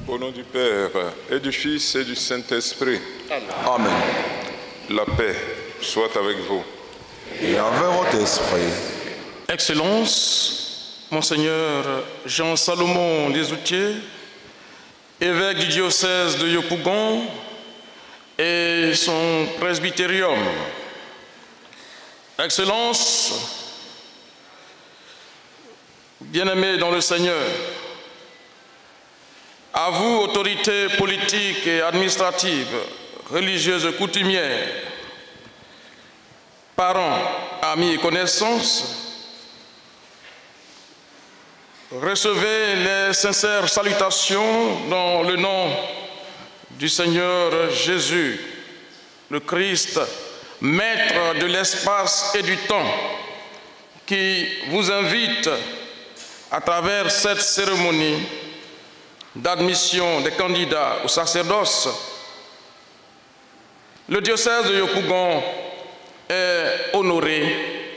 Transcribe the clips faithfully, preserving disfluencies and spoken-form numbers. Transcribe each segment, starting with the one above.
Au nom du Père et du Fils et du Saint-Esprit. Amen. La paix soit avec vous. Et avec votre esprit. Excellence, Monseigneur Jean-Salomon Lesoutier, évêque du diocèse de Yopougon et son presbytérium. Excellence, bien-aimés dans le Seigneur, à vous, autorités politiques et administratives, religieuses et coutumières, parents, amis et connaissances, recevez les sincères salutations dans le nom du Seigneur Jésus, le Christ, Maître de l'espace et du temps, qui vous invite à travers cette cérémonie d'admission des candidats au sacerdoce. Le diocèse de Yopougon est honoré.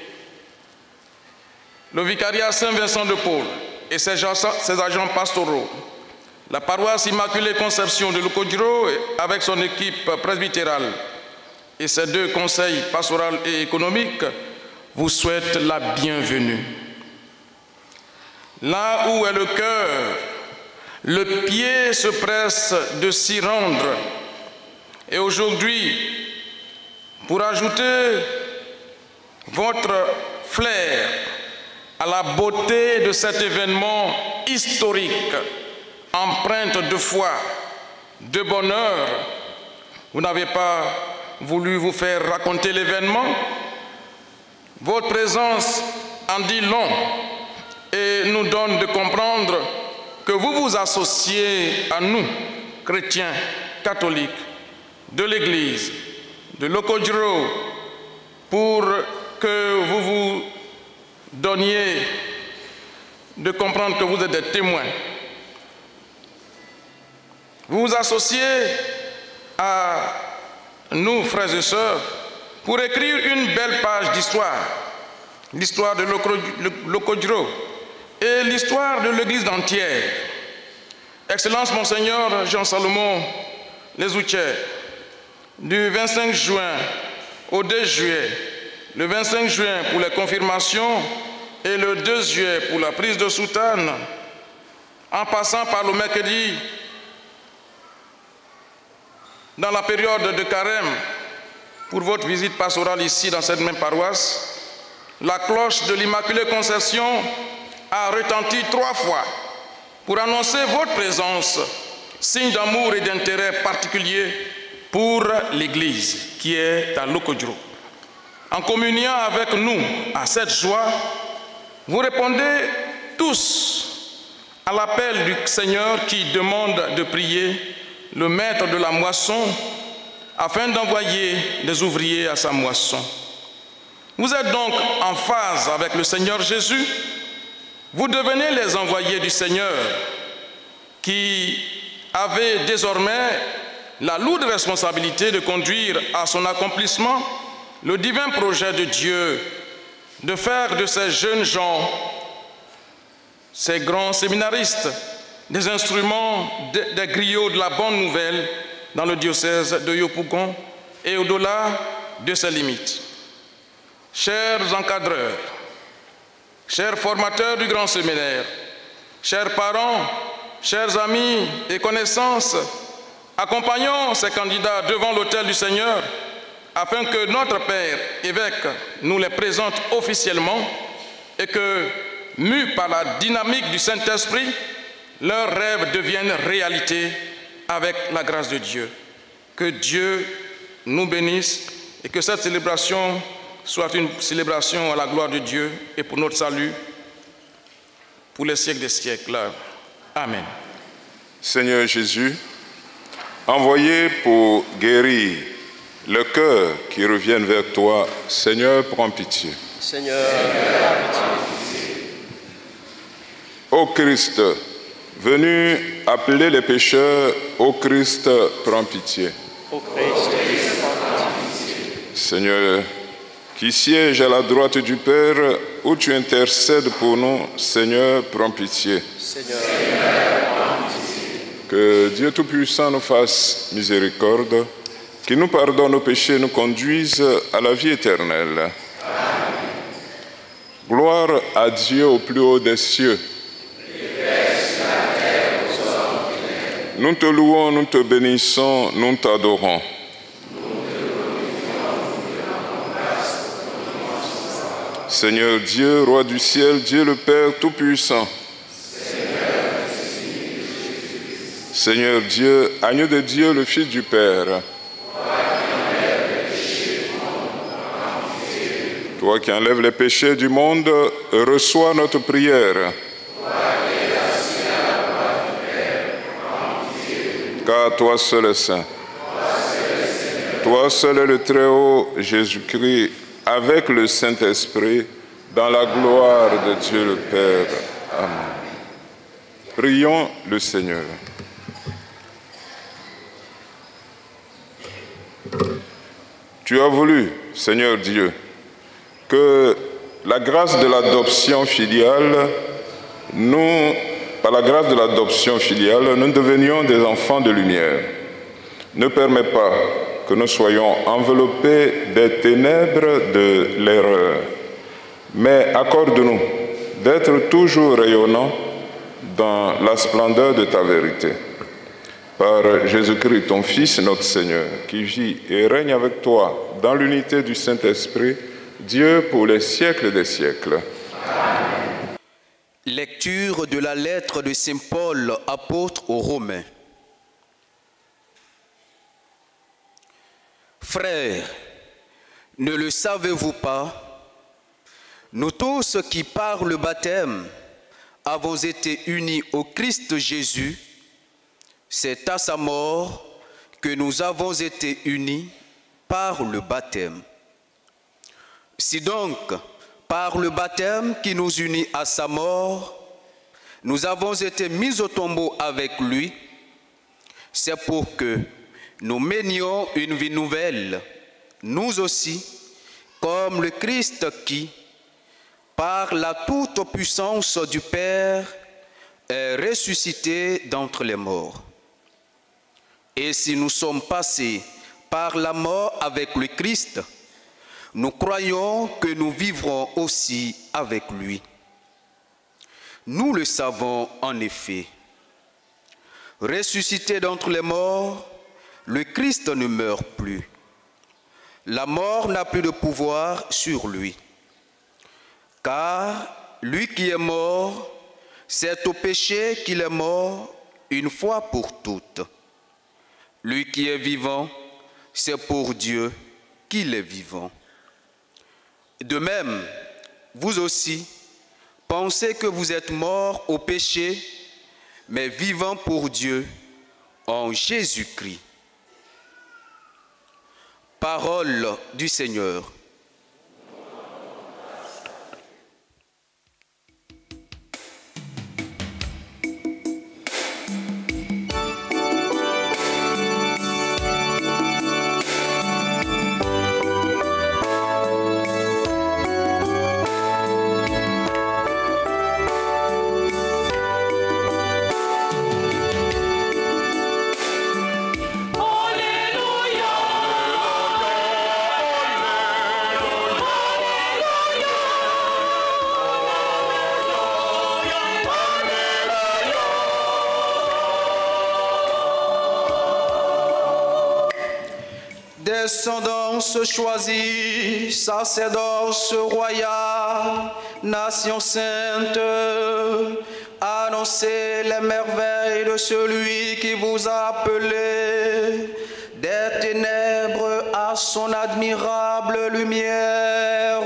Le vicariat Saint-Vincent de Paul et ses agents pastoraux, la paroisse Immaculée Conception de Lokodjiro avec son équipe presbytérale et ses deux conseils pastoral et économique vous souhaitent la bienvenue. Là où est le cœur, le pied se presse de s'y rendre. Et aujourd'hui, pour ajouter votre flair à la beauté de cet événement historique, empreinte de foi, de bonheur, vous n'avez pas voulu vous faire raconter l'événement. Votre présence en dit long et nous donne de comprendre que vous vous associez à nous, chrétiens, catholiques, de l'Église, de Lokodjiro, pour que vous vous donniez de comprendre que vous êtes des témoins. Vous vous associez à nous, frères et sœurs, pour écrire une belle page d'histoire, l'histoire de Lokodjiro et l'histoire de l'Église entière. Excellence Monseigneur Jean-Salomon Lesoutier, du vingt-cinq juin au deux juillet, le vingt-cinq juin pour les confirmations et le deux juillet pour la prise de soutane, en passant par le mercredi dans la période de carême pour votre visite pastorale ici dans cette même paroisse, la cloche de l'Immaculée Conception a retenti trois fois pour annoncer votre présence, signe d'amour et d'intérêt particulier pour l'Église qui est à Lokodjiro. En communiant avec nous à cette joie, vous répondez tous à l'appel du Seigneur qui demande de prier le maître de la moisson afin d'envoyer des ouvriers à sa moisson. Vous êtes donc en phase avec le Seigneur Jésus. Vous devenez les envoyés du Seigneur qui avaient désormais la lourde responsabilité de conduire à son accomplissement le divin projet de Dieu, de faire de ces jeunes gens, ces grands séminaristes, des instruments, des griots de la bonne nouvelle dans le diocèse de Yopougon et au-delà de ses limites. Chers encadreurs, chers formateurs du grand séminaire, chers parents, chers amis et connaissances, accompagnons ces candidats devant l'autel du Seigneur afin que notre Père évêque nous les présente officiellement et que, mus par la dynamique du Saint-Esprit, leurs rêves deviennent réalité avec la grâce de Dieu. Que Dieu nous bénisse et que cette célébration soit une célébration à la gloire de Dieu et pour notre salut pour les siècles des siècles. Amen. Seigneur Jésus, envoyé pour guérir le cœur qui revienne vers toi, Seigneur, prends pitié. Seigneur, prends pitié. Ô Christ, venu appeler les pécheurs, ô Christ, prends pitié. Ô Christ, prends pitié. Seigneur, qui siège à la droite du Père, où tu intercèdes pour nous, Seigneur, prends pitié. Seigneur, prends pitié. Que Dieu Tout-Puissant nous fasse miséricorde, qu'il nous pardonne nos péchés et nous conduise à la vie éternelle. Amen. Gloire à Dieu au plus haut des cieux. Nous te louons, nous te bénissons, nous t'adorons. Seigneur Dieu, Roi du ciel, Dieu le Père Tout-Puissant. Seigneur Dieu, agneau de Dieu, le Fils du Père. Toi qui enlèves les péchés du monde, reçois notre prière. Car toi seul est saint. Toi seul est le Très-Haut, Jésus-Christ, avec le Saint-Esprit, dans la gloire de Dieu le Père. Amen. Prions le Seigneur. Tu as voulu, Seigneur Dieu, que la grâce de l'adoption filiale, nous, par la grâce de l'adoption filiale, nous devenions des enfants de lumière. Ne permets pas que nous soyons enveloppés des ténèbres de l'erreur, mais accorde-nous d'être toujours rayonnants dans la splendeur de ta vérité. Par Jésus-Christ, ton Fils, notre Seigneur, qui vit et règne avec toi dans l'unité du Saint-Esprit, Dieu pour les siècles des siècles. Amen. Lecture de la lettre de Saint Paul, apôtre aux Romains. Frères, ne le savez-vous pas? Nous tous qui par le baptême avons été unis au Christ Jésus, c'est à sa mort que nous avons été unis par le baptême. Si donc, par le baptême qui nous unit à sa mort, nous avons été mis au tombeau avec lui, c'est pour que nous menions une vie nouvelle, nous aussi, comme le Christ qui, par la toute-puissance du Père, est ressuscité d'entre les morts. Et si nous sommes passés par la mort avec le Christ, nous croyons que nous vivrons aussi avec lui. Nous le savons en effet. Ressuscité d'entre les morts, le Christ ne meurt plus. La mort n'a plus de pouvoir sur lui. Car lui qui est mort, c'est au péché qu'il est mort une fois pour toutes. Lui qui est vivant, c'est pour Dieu qu'il est vivant. De même, vous aussi, pensez que vous êtes morts au péché, mais vivants pour Dieu en Jésus-Christ. Parole du Seigneur. Descendance choisie, sacerdoce royale, nation sainte, annoncez les merveilles de celui qui vous a appelé des ténèbres à son admirable lumière.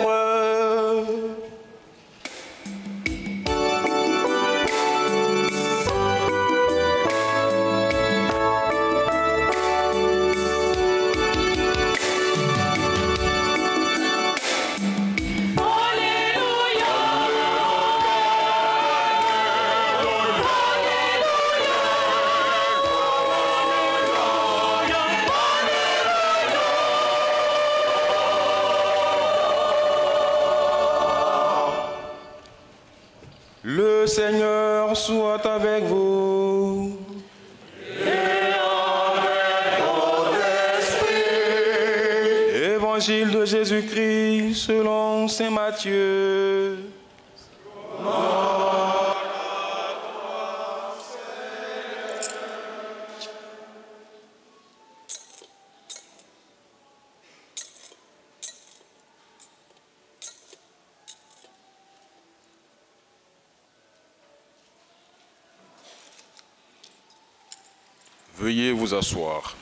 Le Seigneur soit avec vous. Évangile de Jésus-Christ selon saint Matthieu. Veuillez vous asseoir.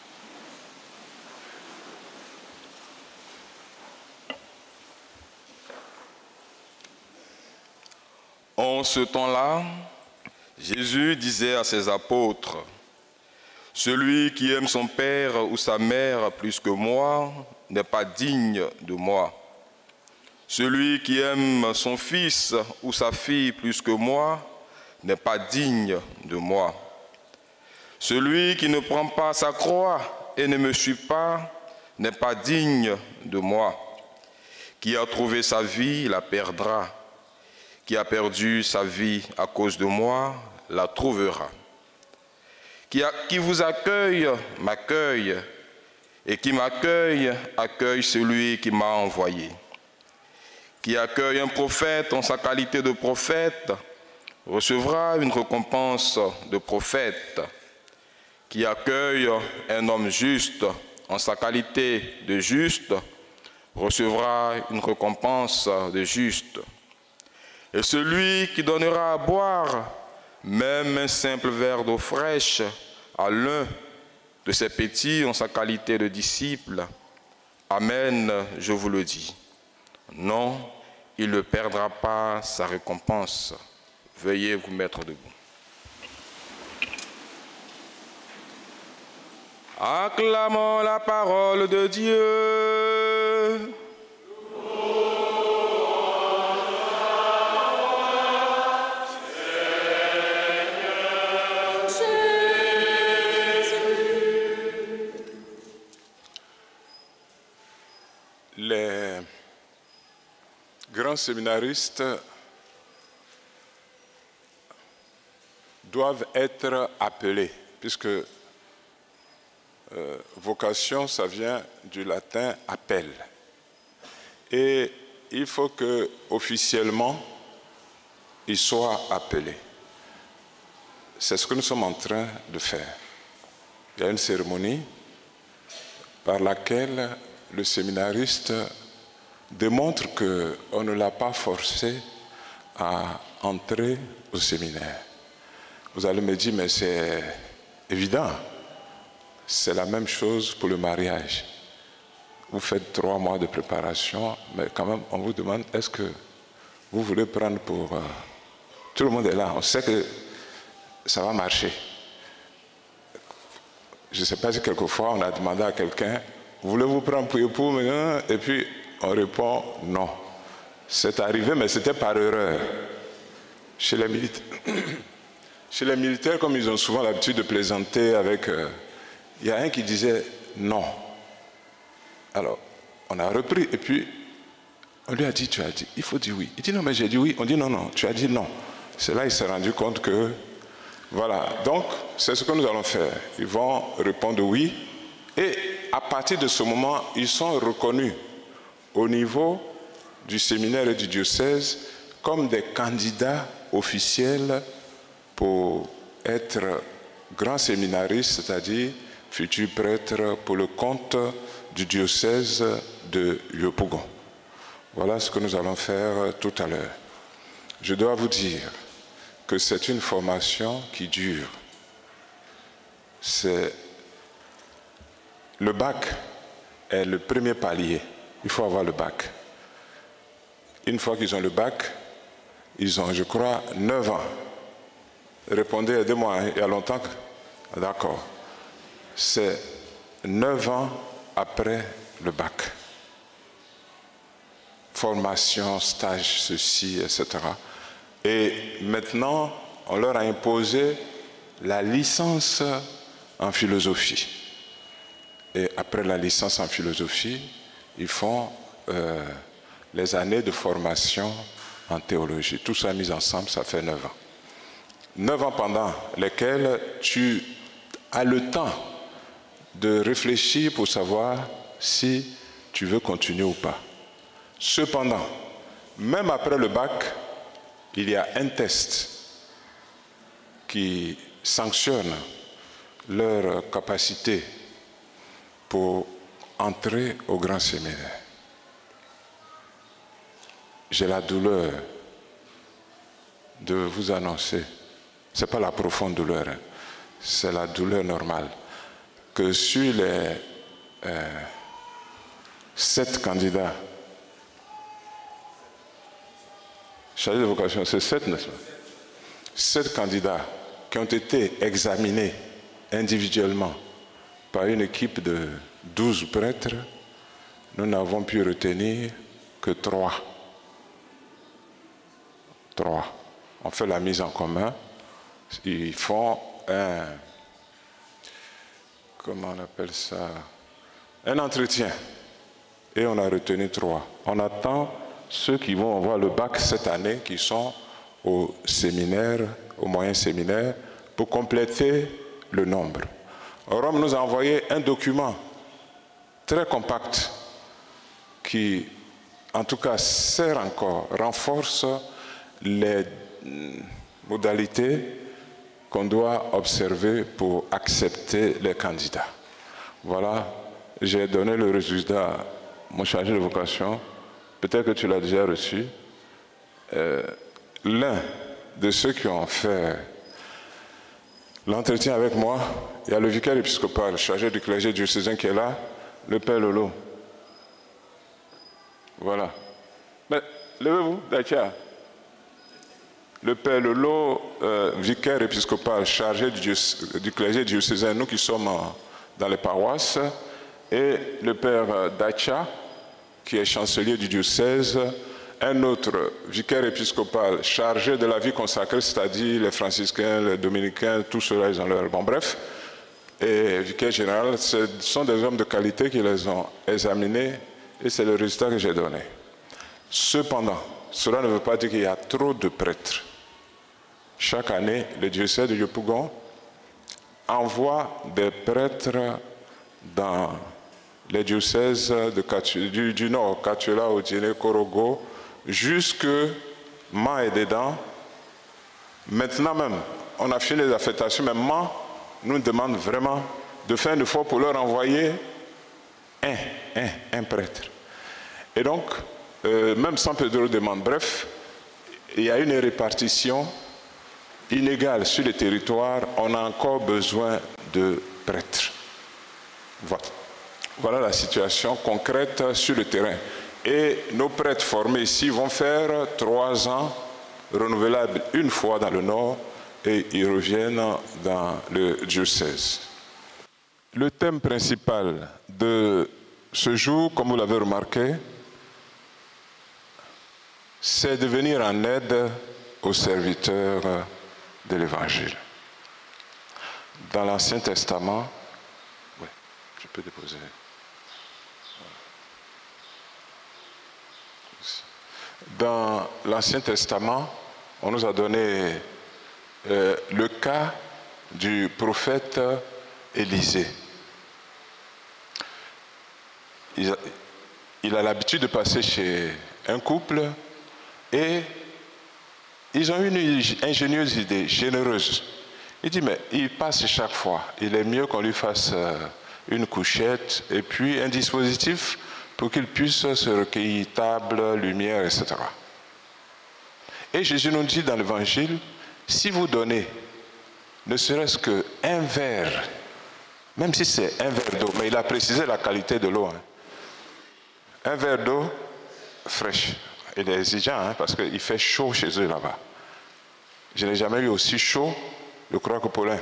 En ce temps-là, Jésus disait à ses apôtres, « Celui qui aime son père ou sa mère plus que moi n'est pas digne de moi. Celui qui aime son fils ou sa fille plus que moi n'est pas digne de moi. Celui qui ne prend pas sa croix et ne me suit pas n'est pas digne de moi. Qui a trouvé sa vie la perdra. Qui a perdu sa vie à cause de moi la trouvera. Qui, a, qui vous accueille m'accueille, et qui m'accueille accueille celui qui m'a envoyé. Qui accueille un prophète en sa qualité de prophète recevra une récompense de prophète. Qui accueille un homme juste en sa qualité de juste recevra une récompense de juste. Et celui qui donnera à boire même un simple verre d'eau fraîche à l'un de ses petits en sa qualité de disciple, amen, je vous le dis. Non, il ne perdra pas sa récompense. Veuillez vous mettre debout. Acclamons la parole de Dieu. Les grands séminaristes doivent être appelés, puisque euh, vocation, ça vient du latin appel. Et il faut que officiellement ils soient appelés. C'est ce que nous sommes en train de faire. Il y a une cérémonie par laquelle le séminariste démontre qu'on ne l'a pas forcé à entrer au séminaire. Vous allez me dire, mais c'est évident. C'est la même chose pour le mariage. Vous faites trois mois de préparation, mais quand même, on vous demande, est-ce que vous voulez prendre pour... Euh... Tout le monde est là, on sait que ça va marcher. Je ne sais pas si quelquefois on a demandé à quelqu'un, voulez-vous prendre pour époux maintenant? Et puis on répond non. C'est arrivé, mais c'était par erreur. Chez les militaires, Chez les militaires, comme ils ont souvent l'habitude de plaisanter avec... Euh, il y a un qui disait non. Alors, on a repris, et puis on lui a dit, tu as dit, il faut dire oui. Il dit non, mais j'ai dit oui. On dit non, non, tu as dit non. C'est là qu'il s'est rendu compte que... Voilà, donc c'est ce que nous allons faire. Ils vont répondre oui. Et à partir de ce moment, ils sont reconnus au niveau du séminaire et du diocèse comme des candidats officiels pour être grands séminaristes, c'est-à-dire futurs prêtres pour le compte du diocèse de Yopougon. Voilà ce que nous allons faire tout à l'heure. Je dois vous dire que c'est une formation qui dure. C'est le bac est le premier palier. Il faut avoir le bac. Une fois qu'ils ont le bac, ils ont, je crois, neuf ans. Répondez, aidez-moi, il y a longtemps que... D'accord. C'est neuf ans après le bac. Formation, stage, ceci, et cetera. Et maintenant, on leur a imposé la licence en philosophie. Et après la licence en philosophie, ils font euh, les années de formation en théologie. Tout ça mis ensemble, ça fait neuf ans. Neuf ans pendant lesquels tu as le temps de réfléchir pour savoir si tu veux continuer ou pas. Cependant, même après le bac, il y a un test qui sanctionne leur capacité pour entrer au grand séminaire. J'ai la douleur de vous annoncer, ce n'est pas la profonde douleur, hein, c'est la douleur normale, que sur les euh, sept candidats, chargés de vocation, c'est sept, n'est-ce pas? Sept candidats qui ont été examinés individuellement par une équipe de douze prêtres, nous n'avons pu retenir que trois. Trois. On fait la mise en commun. Ils font un, comment on appelle ça, un entretien. Et on a retenu trois. On attend ceux qui vont avoir le bac cette année, qui sont au séminaire, au moyen séminaire, pour compléter le nombre. Rome nous a envoyé un document très compact qui, en tout cas, sert encore, renforce les modalités qu'on doit observer pour accepter les candidats. Voilà, j'ai donné le résultat à mon chargé de vocation. Peut-être que tu l'as déjà reçu. Euh, L'un de ceux qui ont fait l'entretien avec moi, il y a le vicaire épiscopal, chargé du clergé diocésain qui est là, le Père Lolo. Voilà. Mais levez-vous, Dacia. Le Père Lolo, euh, vicaire épiscopal, chargé du, du clergé diocésain, nous qui sommes en, dans les paroisses, et le Père Dacia, qui est chancelier du diocèse, un autre vicaire épiscopal chargé de la vie consacrée, c'est-à-dire les franciscains, les dominicains, tout cela, ils ont leur... Bon, bref, et vicaire général, ce sont des hommes de qualité qui les ont examinés, et c'est le résultat que j'ai donné. Cependant, cela ne veut pas dire qu'il y a trop de prêtres. Chaque année, le diocèse de Yopougon envoie des prêtres dans les diocèses de Katu, du, du Nord, Katuela, Odine, Korogo, jusque Man et dedans. Maintenant même, on a fini les affectations, mais Man nous demande vraiment de faire un effort pour leur envoyer un, un, un prêtre. Et donc, euh, même San Pedro demande, bref, il y a une répartition inégale sur le territoire, on a encore besoin de prêtres. Voilà. Voilà la situation concrète sur le terrain. Et nos prêtres formés ici vont faire trois ans renouvelables une fois dans le Nord et ils reviennent dans le diocèse. Le thème principal de ce jour, comme vous l'avez remarqué, c'est de venir en aide aux serviteurs de l'Évangile. Dans l'Ancien Testament, oui, je peux déposer. Dans l'Ancien Testament, on nous a donné euh, le cas du prophète Élisée. Il a, il a l'habitude de passer chez un couple et ils ont une ingénieuse idée, généreuse. Il dit, mais il passe chaque fois. Il est mieux qu'on lui fasse une couchette et puis un dispositif pour qu'il puisse se recueillir, table, lumière, et cetera. Et Jésus nous dit dans l'Évangile, si vous donnez ne serait-ce qu'un verre, même si c'est un verre d'eau, mais il a précisé la qualité de l'eau, hein. Un verre d'eau fraîche. Il est exigeant, hein, parce qu'il fait chaud chez eux là-bas. Je n'ai jamais eu aussi chaud, je crois que Paulin.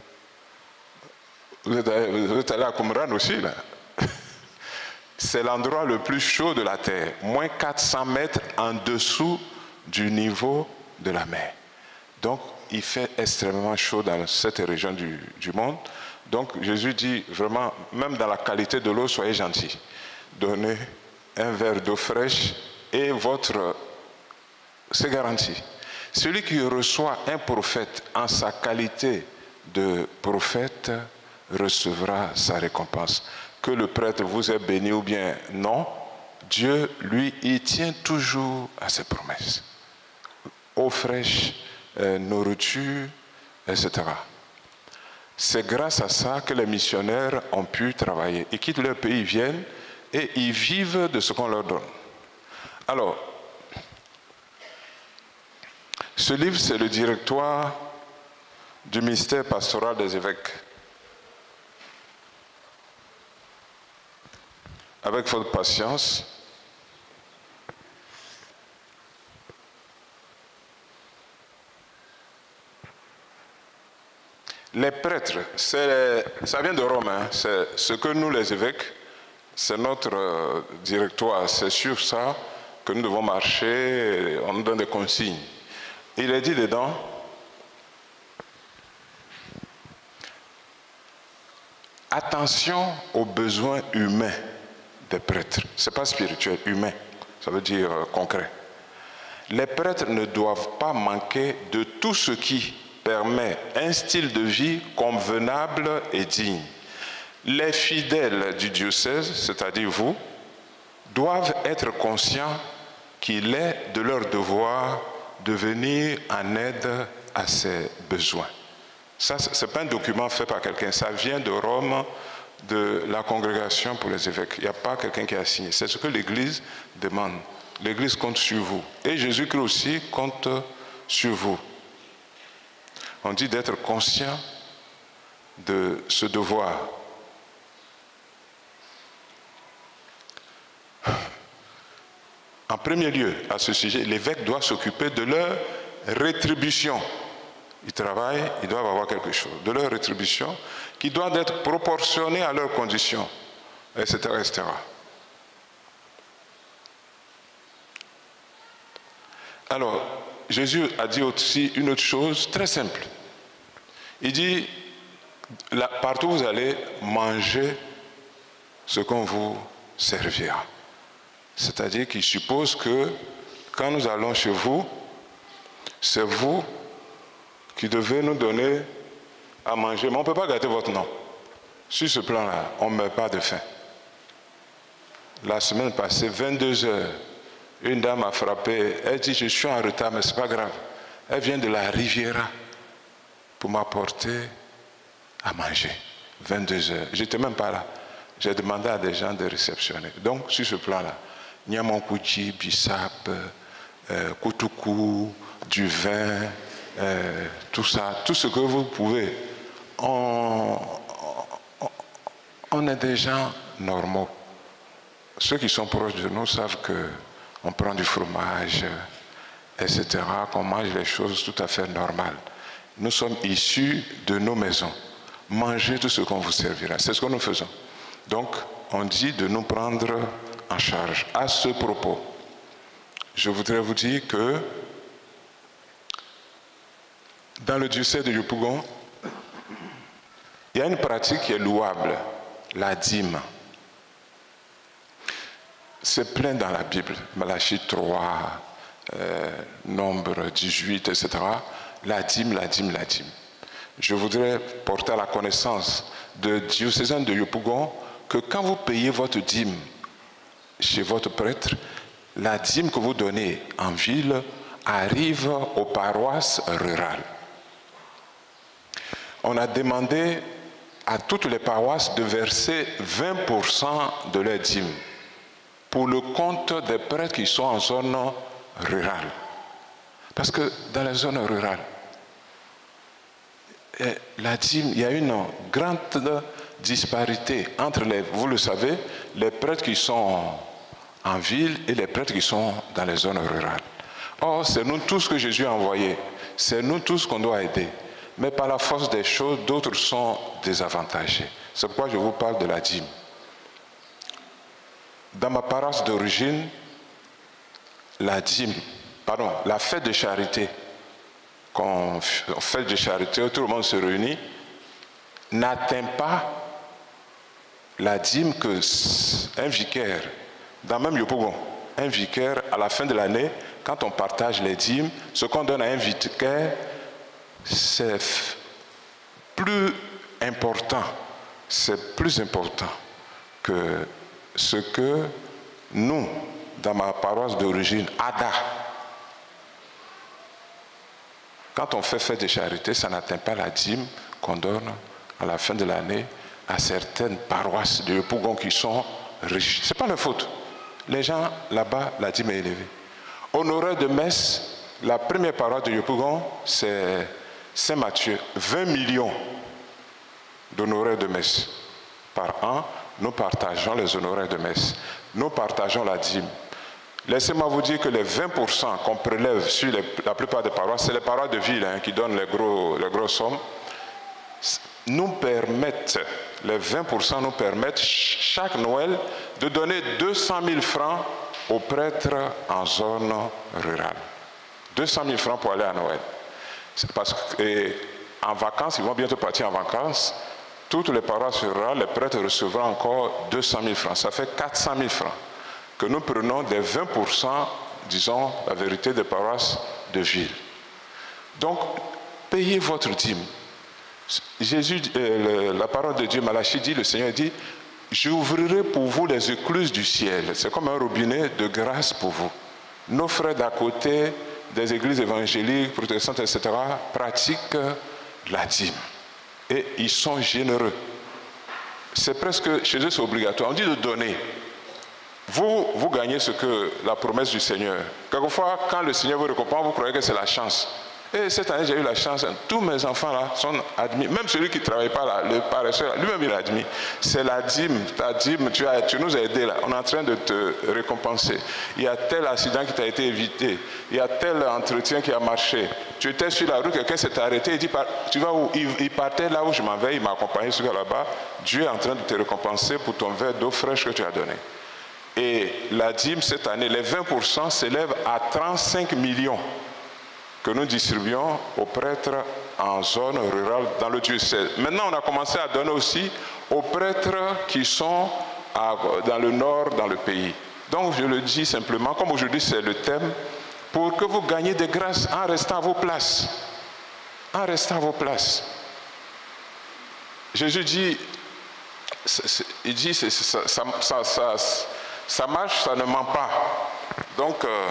Vous êtes allé, vous êtes allé à Qumran aussi, là. C'est l'endroit le plus chaud de la terre, moins quatre cents mètres en dessous du niveau de la mer. Donc, il fait extrêmement chaud dans cette région du, du monde. Donc, Jésus dit vraiment, même dans la qualité de l'eau, soyez gentils. Donnez un verre d'eau fraîche et votre... C'est garanti. Celui qui reçoit un prophète en sa qualité de prophète recevra sa récompense. que le prêtre vous ait béni ou bien non, Dieu, lui, il tient toujours à ses promesses. Eau fraîche, euh, nourriture, et cetera. C'est grâce à ça que les missionnaires ont pu travailler. Ils quittent leur pays, ils viennent et ils vivent de ce qu'on leur donne. Alors, ce livre, c'est le directoire du ministère pastoral des évêques. Avec votre patience, les prêtres, ça vient de Rome, hein, c'est ce que nous les évêques, c'est notre euh, directoire, c'est sur ça que nous devons marcher, on nous donne des consignes. Il est dit dedans, attention aux besoins humains des prêtres. Ce n'est pas spirituel, humain, ça veut dire euh, concret. Les prêtres ne doivent pas manquer de tout ce qui permet un style de vie convenable et digne. Les fidèles du diocèse, c'est-à-dire vous, doivent être conscients qu'il est de leur devoir de venir en aide à ces besoins. Ça, ce n'est pas un document fait par quelqu'un, ça vient de Rome, de la congrégation pour les évêques. Il n'y a pas quelqu'un qui a signé. C'est ce que l'Église demande. L'Église compte sur vous. Et Jésus-Christ aussi compte sur vous. On dit d'être conscient de ce devoir. En premier lieu, à ce sujet, l'évêque doit s'occuper de leur rétribution. Ils travaillent, ils doivent avoir quelque chose. De leur rétribution qui doit être proportionnée à leurs conditions, et cetera, et cetera. Alors, Jésus a dit aussi une autre chose très simple. Il dit, là, partout où vous allez, manger ce qu'on vous servira. C'est-à-dire qu'il suppose que quand nous allons chez vous, c'est vous qui devez nous donner à manger. Mais on ne peut pas gâter votre nom. Sur ce plan-là, on ne meurt pas de faim. La semaine passée, vingt-deux heures, une dame a frappé. Elle dit, je suis en retard, mais ce n'est pas grave. Elle vient de la Riviera pour m'apporter à manger. vingt-deux heures. Je n'étais même pas là. J'ai demandé à des gens de réceptionner. Donc, sur ce plan-là, Nyamankuchi, Bissap, euh, Koutougou, du vin, euh, tout ça, tout ce que vous pouvez. On, on, on est des gens normaux. Ceux qui sont proches de nous savent qu'on prend du fromage, et cetera, qu'on mange les choses tout à fait normales. Nous sommes issus de nos maisons. Mangez tout ce qu'on vous servira. C'est ce que nous faisons. Donc, on dit de nous prendre en charge. À ce propos, je voudrais vous dire que dans le diocèse de Yopougon, il y a une pratique qui est louable, la dîme. C'est plein dans la Bible, Malachie trois, euh, Nombre dix-huit, et cetera. La dîme, la dîme, la dîme. Je voudrais porter à la connaissance de diocésains de Yopougon que quand vous payez votre dîme chez votre prêtre, la dîme que vous donnez en ville arrive aux paroisses rurales. On a demandé à toutes les paroisses de verser vingt pour cent de leur dîme pour le compte des prêtres qui sont en zone rurale. Parce que dans les zones rurales, la dîme, il y a une grande disparité entre les, vous le savez, les prêtres qui sont en ville et les prêtres qui sont dans les zones rurales. Or, c'est nous tous que Jésus a envoyés. C'est nous tous qu'on doit aider. Mais par la force des choses, d'autres sont désavantagés. C'est pourquoi je vous parle de la dîme. Dans ma paroisse d'origine, la dîme, pardon, la fête de charité, qu'on fait de charité, tout le monde se réunit, n'atteint pas la dîme que un vicaire, dans même Yopougon, un vicaire, à la fin de l'année, quand on partage les dîmes, ce qu'on donne à un vicaire, c'est plus important, c'est plus important que ce que nous, dans ma paroisse d'origine, Ada, quand on fait fête de charité, ça n'atteint pas la dîme qu'on donne à la fin de l'année à certaines paroisses de Yopougon qui sont riches. Ce n'est pas leur faute. Les gens là-bas, la dîme est élevée. Honoraire de messe, la première paroisse de Yopougon, c'est Saint-Mathieu. vingt millions d'honoraires de messe. Par an, nous partageons les honoraires de messe. Nous partageons la dîme. Laissez-moi vous dire que les vingt pour cent qu'on prélève sur les, la plupart des paroisses, c'est les paroisses de ville hein, qui donnent les, gros, les grosses sommes, nous permettent, les vingt pour cent nous permettent chaque Noël de donner deux cent mille francs aux prêtres en zone rurale. deux cent mille francs pour aller à Noël. C'est parce qu'en vacances, ils vont bientôt partir en vacances, toutes les paroisses rurales, les prêtres recevront encore deux cent mille francs. Ça fait quatre cent mille francs que nous prenons des vingt pour cent, disons la vérité, des paroisses de ville. Donc, payez votre dîme. Jésus, euh, la parole de Dieu, Malachie dit, le Seigneur dit, j'ouvrirai pour vous les écluses du ciel. C'est comme un robinet de grâce pour vous. Nos frères d'à côté, des églises évangéliques, protestantes, et cetera, pratiquent la dîme. Et ils sont généreux. C'est presque, chez eux, c'est obligatoire. On dit de donner. Vous, vous gagnez ce que la promesse du Seigneur. Quelquefois, quand le Seigneur vous récompense, vous croyez que c'est la chance. Et cette année, j'ai eu la chance. Tous mes enfants là sont admis. Même celui qui ne travaille pas là, le paresseux, lui-même il est admis. C'est la dîme. Ta dîme, tu, as, tu nous as aidés là. On est en train de te récompenser. Il y a tel accident qui t'a été évité. Il y a tel entretien qui a marché. Tu étais sur la route, quelqu'un s'est arrêté. Il dit, tu vas où? Il, il partait là où je m'en vais. Il m'a accompagné sur là-bas. Dieu est en train de te récompenser pour ton verre d'eau fraîche que tu as donné. Et la dîme, cette année, les vingt pour cent s'élèvent à trente-cinq millions que nous distribuons aux prêtres en zone rurale dans le diocèse. Maintenant, on a commencé à donner aussi aux prêtres qui sont à, dans le nord, dans le pays. Donc, je le dis simplement, comme aujourd'hui c'est le thème, pour que vous gagnez des grâces en restant à vos places. En restant à vos places. Jésus dit, c'est, c'est, il dit, c'est, ça, ça, ça, ça, ça marche, ça ne ment pas. Donc, euh,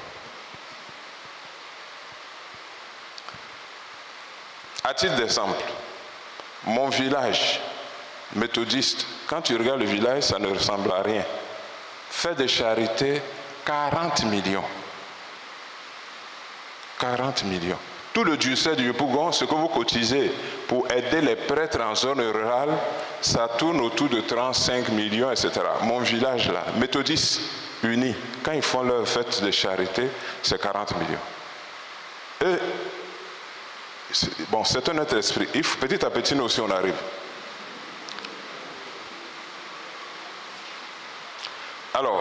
à titre d'exemple, mon village méthodiste, quand tu regardes le village, ça ne ressemble à rien. Fait de charité, quarante millions. quarante millions. Tout le diocèse du Yopougon, ce que vous cotisez pour aider les prêtres en zone rurale, ça tourne autour de trente-cinq millions, et cetera. Mon village là, méthodiste uni, quand ils font leur fête de charité, c'est quarante millions. Et c'est, bon, c'est un autre esprit. Il faut, petit à petit, nous aussi, on arrive. Alors,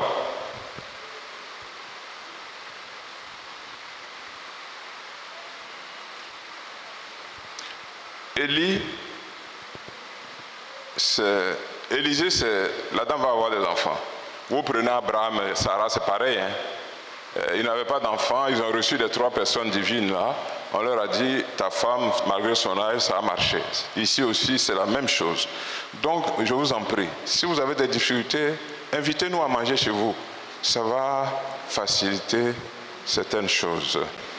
Élie, c'est, Élisée, c'est, la dame va avoir des enfants. Vous prenez Abraham et Sarah, c'est pareil. Hein? Ils n'avaient pas d'enfants, ils ont reçu les trois personnes divines là. On leur a dit, ta femme, malgré son âge, ça a marché. Ici aussi, c'est la même chose. Donc, je vous en prie, si vous avez des difficultés, invitez-nous à manger chez vous. Ça va faciliter certaines choses.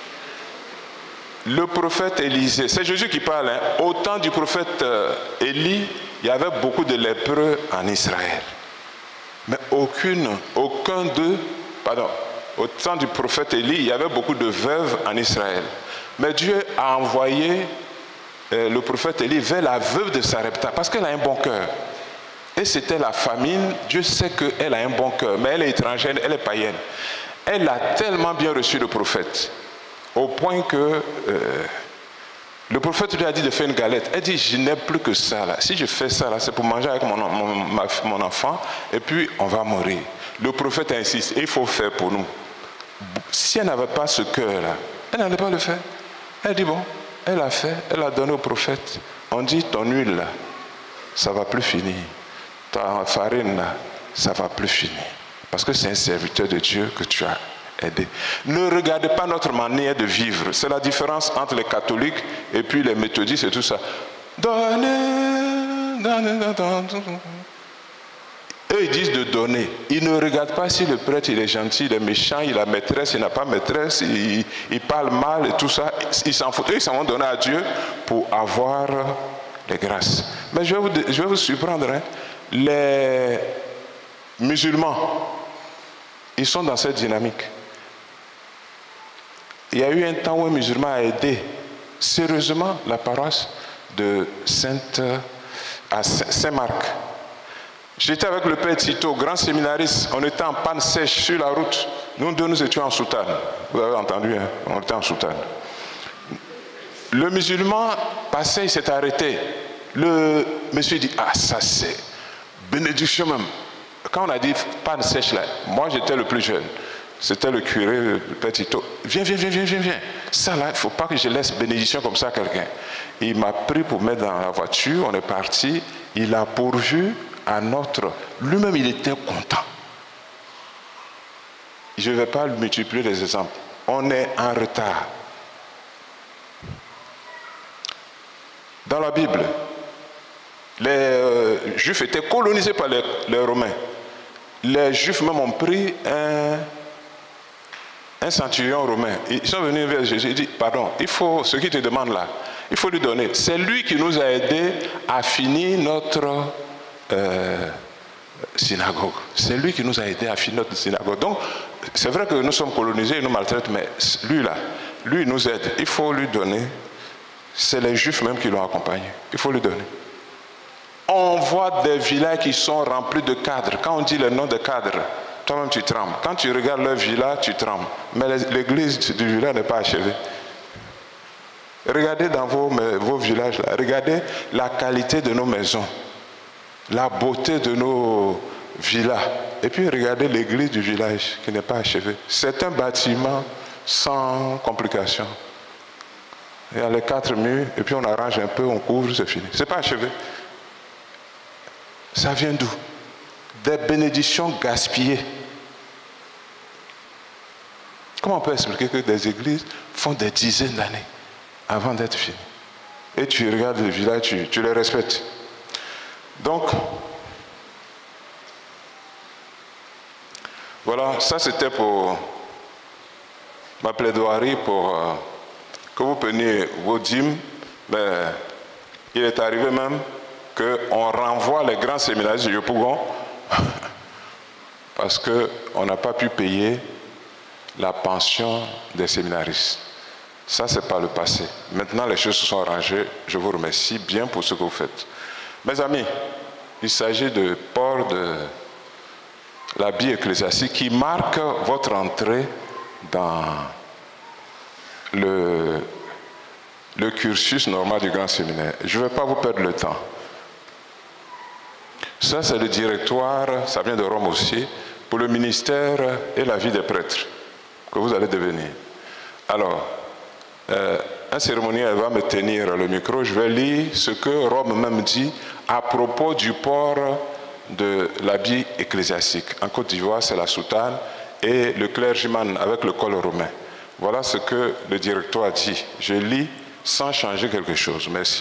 Le prophète Élisée, c'est Jésus qui parle, hein. Au temps du prophète euh, Élie, il y avait beaucoup de lépreux en Israël. Mais aucune, aucun d'eux, pardon, au temps du prophète Élie, il y avait beaucoup de veuves en Israël. Mais Dieu a envoyé euh, le prophète Élie vers la veuve de Sarepta, parce qu'elle a un bon cœur. Et c'était la famine, Dieu sait qu'elle a un bon cœur, mais elle est étrangère, elle est païenne. Elle a tellement bien reçu le prophète, au point que euh, le prophète lui a dit de faire une galette. Elle dit, je n'ai plus que ça là. Si je fais ça là, c'est pour manger avec mon, mon, ma, mon enfant, et puis on va mourir. Le prophète insiste, il faut faire pour nous. Si elle n'avait pas ce cœur là, elle n'allait pas le faire. Elle dit, bon, elle a fait, elle a donné au prophète. On dit, ton huile là, ça ne va plus finir. Ta farine là, ça ne va plus finir. Parce que c'est un serviteur de Dieu que tu as aidé. Ne regardez pas notre manière de vivre. C'est la différence entre les catholiques et puis les méthodistes et tout ça. Donnez, donnez, donnez. Eux, ils disent de donner. Ils ne regardent pas si le prêtre, il est gentil, il est méchant, il a maîtresse, il n'a pas maîtresse, il, il parle mal et tout ça. Ils s'en foutent. Eux, ils s'en vont donner à Dieu pour avoir les grâces. Mais je vais vous, je vais vous surprendre. Hein. Les musulmans, ils sont dans cette dynamique. Il y a eu un temps où un musulman a aidé sérieusement la paroisse de Sainte, à Saint-Marc. J'étais avec le père Tito, grand séminariste. On était en panne sèche sur la route. Nous deux, nous étions en soutane. Vous avez entendu, hein? On était en soutane. Le musulman passait, il s'est arrêté. Le monsieur dit, ah ça c'est bénédiction même. Quand on a dit panne sèche là, moi j'étais le plus jeune. C'était le curé, le père Tito. Viens, viens, viens, viens, viens, viens. Ça là, il ne faut pas que je laisse bénédiction comme ça à quelqu'un. Il m'a pris pour mettre dans la voiture, on est parti. Il a pourvu à notre... Lui-même, il était content. Je ne vais pas multiplier les exemples. On est en retard. Dans la Bible, les euh, Juifs étaient colonisés par les, les Romains. Les Juifs même ont pris un, un centurion romain. Ils sont venus vers Jésus. Ils disent, pardon, il faut, ce qu'il te demande là, il faut lui donner. C'est lui qui nous a aidés à finir notre euh, synagogue. C'est lui qui nous a aidés à finir notre synagogue. Donc, c'est vrai que nous sommes colonisés, ils nous maltraitent, mais lui là, lui nous aide. Il faut lui donner. C'est les Juifs même qui l'ont accompagné. Il faut lui donner. On voit des villages qui sont remplis de cadres. Quand on dit le nom de cadres, toi-même tu trembles. Quand tu regardes leur village, tu trembles. Mais l'église du village n'est pas achevée. Regardez dans vos, vos villages, là. Regardez la qualité de nos maisons, la beauté de nos villas. Et puis regardez l'église du village qui n'est pas achevée. C'est un bâtiment sans complications. Il y a les quatre murs, et puis on arrange un peu, on couvre, c'est fini. Ce n'est pas achevé. Ça vient d'où? Des bénédictions gaspillées. Comment on peut expliquer que des églises font des dizaines d'années avant d'être finies? Et tu regardes les villages, tu, tu les respectes. Donc, voilà, ça c'était pour ma plaidoirie pour euh, que vous preniez vos dîmes. Mais il est arrivé même qu'on renvoie les grands séminaristes de Yopougon parce qu'on n'a pas pu payer la pension des séminaristes. Ça, c'est par le passé. Maintenant, les choses se sont arrangées. Je vous remercie bien pour ce que vous faites. Mes amis, il s'agit de port de l'habit ecclésiastique qui marque votre entrée dans le, le cursus normal du grand séminaire. Je ne vais pas vous perdre le temps. Ça, c'est le directoire, ça vient de Rome aussi, pour le ministère et la vie des prêtres, que vous allez devenir. Alors, euh, un cérémoniel va me tenir le micro, je vais lire ce que Rome même dit à propos du port de l'habit ecclésiastique. En Côte d'Ivoire, c'est la soutane et le clergyman avec le col romain. Voilà ce que le directoire dit. Je lis sans changer quelque chose. Merci.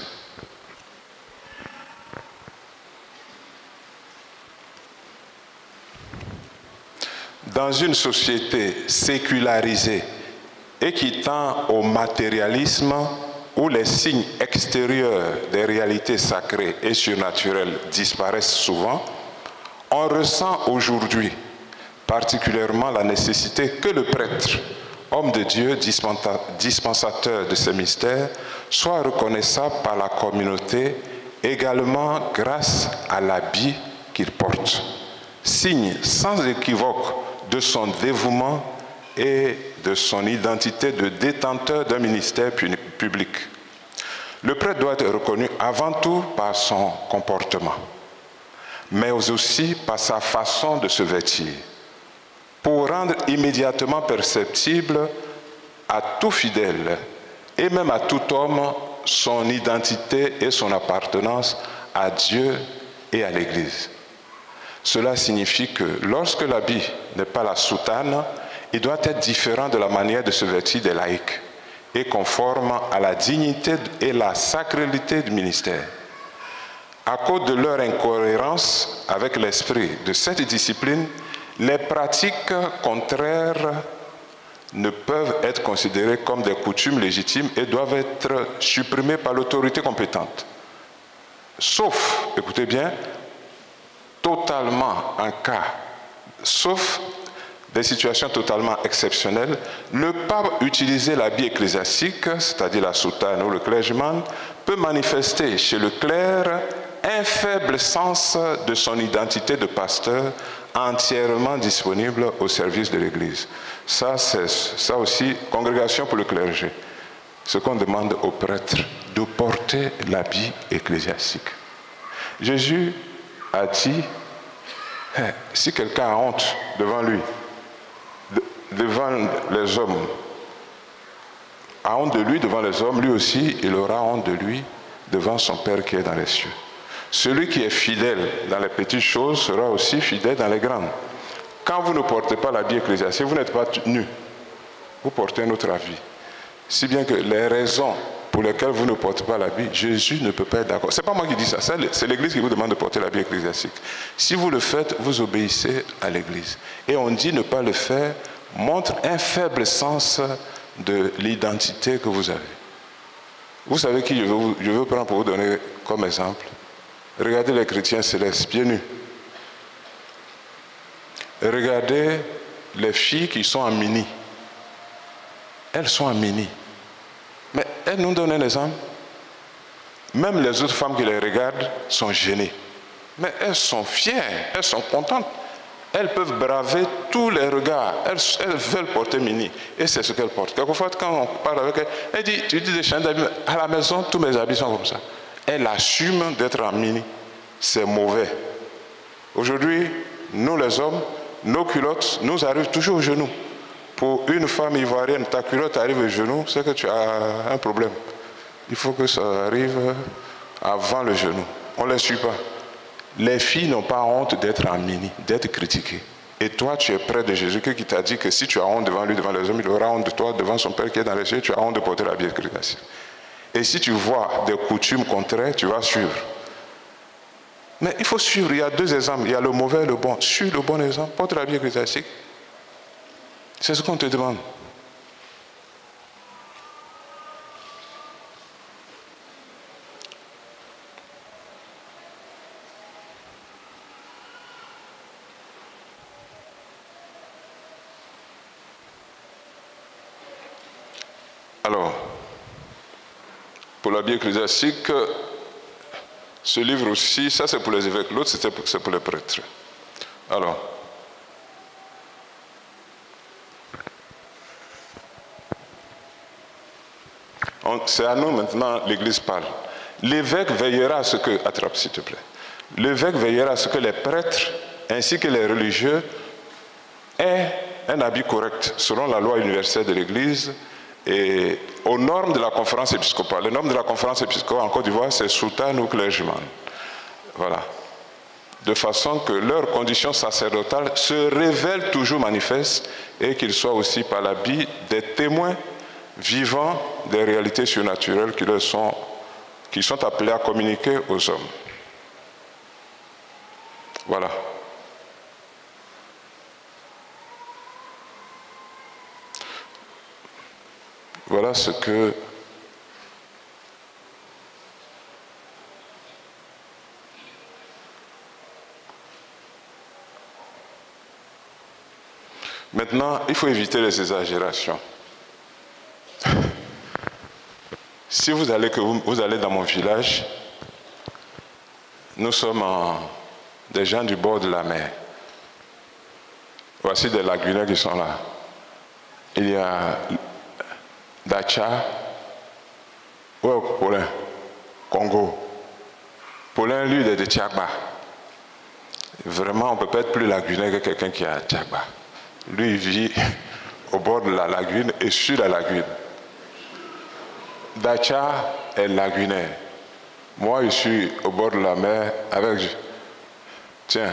Dans une société sécularisée et qui tend au matérialisme, où les signes extérieurs des réalités sacrées et surnaturelles disparaissent souvent, on ressent aujourd'hui particulièrement la nécessité que le prêtre, homme de Dieu, dispensateur de ces mystères, soit reconnaissable par la communauté également grâce à l'habit qu'il porte, signe sans équivoque de son dévouement et de son identité de détenteur d'un ministère public. Le prêtre doit être reconnu avant tout par son comportement, mais aussi par sa façon de se vêtir, pour rendre immédiatement perceptible à tout fidèle et même à tout homme son identité et son appartenance à Dieu et à l'Église. Cela signifie que lorsque l'habit n'est pas la soutane, il doit être différent de la manière de se vêtir des laïcs et conforme à la dignité et la sacralité du ministère. À cause de leur incohérence avec l'esprit de cette discipline, les pratiques contraires ne peuvent être considérées comme des coutumes légitimes et doivent être supprimées par l'autorité compétente. Sauf, écoutez bien, totalement en cas, sauf des situations totalement exceptionnelles, ne pas utiliser l'habit ecclésiastique, c'est-à-dire la soutane ou le clergyman, peut manifester chez le clerc un faible sens de son identité de pasteur entièrement disponible au service de l'Église. Ça, c'est ça aussi, congrégation pour le clergé. Ce qu'on demande aux prêtres, de porter l'habit ecclésiastique. Jésus a dit, si quelqu'un a honte devant lui, devant les hommes, a honte de lui devant les hommes, lui aussi, il aura honte de lui devant son Père qui est dans les cieux. Celui qui est fidèle dans les petites choses sera aussi fidèle dans les grandes. Quand vous ne portez pas l'habit ecclésiastique, vous n'êtes pas nu. Vous portez un autre habit. Si bien que les raisons pour lesquelles vous ne portez pas l'habit, Jésus ne peut pas être d'accord. Ce n'est pas moi qui dis ça, c'est l'Église qui vous demande de porter l'habit ecclésiastique. Si vous le faites, vous obéissez à l'Église. Et on dit ne pas le faire montre un faible sens de l'identité que vous avez. Vous savez qui je veux, vous, je veux prendre pour vous donner comme exemple? Regardez les chrétiens célestes, pieds nus. Regardez les filles qui sont en mini. Elles sont en mini. Mais elles nous donnent un exemple. Même les autres femmes qui les regardent sont gênées. Mais elles sont fières, elles sont contentes. Elles peuvent braver tous les regards. Elles, elles veulent porter mini. Et c'est ce qu'elles portent. Quelquefois, quand on parle avec elle, elle dit, tu dis des chaînes d'habits, à la maison, tous mes habits sont comme ça. Elle assume d'être en mini. C'est mauvais. Aujourd'hui, nous les hommes, nos culottes nous arrivent toujours aux genoux. Pour une femme ivoirienne, ta culotte arrive au genou, c'est que tu as un problème. Il faut que ça arrive avant le genou. On ne les suit pas. Les filles n'ont pas honte d'être en mini, d'être critiquées. Et toi, tu es près de Jésus qui t'a dit que si tu as honte devant lui, devant les hommes, il aura honte de toi, devant son Père qui est dans les cieux, tu as honte de porter l'habit ecclésiastique. Et si tu vois des coutumes contraires, tu vas suivre. Mais il faut suivre, il y a deux exemples, il y a le mauvais et le bon. Suis le bon exemple, porte l'habit ecclésiastique. C'est ce qu'on te demande. Alors, pour l'habit ecclésiastique, ce livre aussi, ça c'est pour les évêques, l'autre c'est pour les prêtres. Alors, c'est à nous maintenant, l'Église parle. L'évêque veillera à ce que, attrape s'il te plaît, l'évêque veillera à ce que les prêtres ainsi que les religieux aient un habit correct selon la loi universelle de l'Église et aux normes de la conférence épiscopale. Les normes de la conférence épiscopale en Côte d'Ivoire, c'est soutane ou clergyman. Voilà. De façon que leurs conditions sacerdotales se révèlent toujours manifestes et qu'ils soient aussi par l'habit des témoins vivants des réalités surnaturelles qui leur sont, qui sont appelés à communiquer aux hommes. Voilà. Voilà ce que maintenant, il faut éviter les exagérations. Si vous allez, que vous, vous allez dans mon village, nous sommes en, des gens du bord de la mer. Voici des lagunais qui sont là. Il y a Dacha, ouais, Paulin, Congo. Paulin, lui, il est de Tchagba. Vraiment, on ne peut pas être plus lagunais que quelqu'un qui est à Tchagba. Lui, il vit au bord de la lagune et sur la lagune. Dacha est lagunaire. Moi, je suis au bord de la mer avec... Tiens.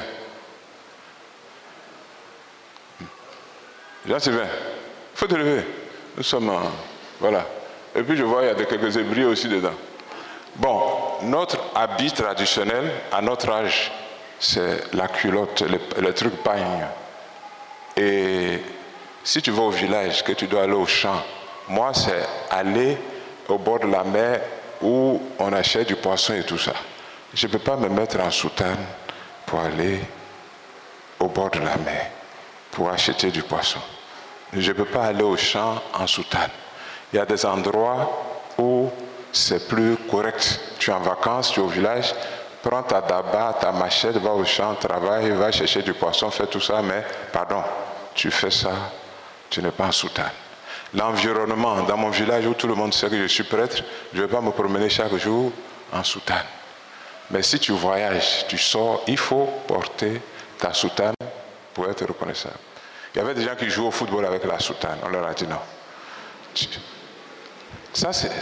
Jean-Sylvain, il faut te lever. Nous sommes en... Voilà. Et puis je vois, il y a quelques ébris aussi dedans. Bon, notre habit traditionnel, à notre âge, c'est la culotte, le, le truc pagne. Et si tu vas au village, que tu dois aller au champ, moi, c'est aller au bord de la mer où on achète du poisson et tout ça. Je ne peux pas me mettre en soutane pour aller au bord de la mer, pour acheter du poisson. Je ne peux pas aller au champ en soutane. Il y a des endroits où c'est plus correct. Tu es en vacances, tu es au village, prends ta daba, ta machette, va au champ, travaille, va chercher du poisson, fais tout ça, mais pardon, tu fais ça, tu n'es pas en soutane. L'environnement, dans mon village où tout le monde sait que je suis prêtre, je ne vais pas me promener chaque jour en soutane. Mais si tu voyages, tu sors, il faut porter ta soutane pour être reconnaissable. Il y avait des gens qui jouent au football avec la soutane. On leur a dit non. Ça, c'est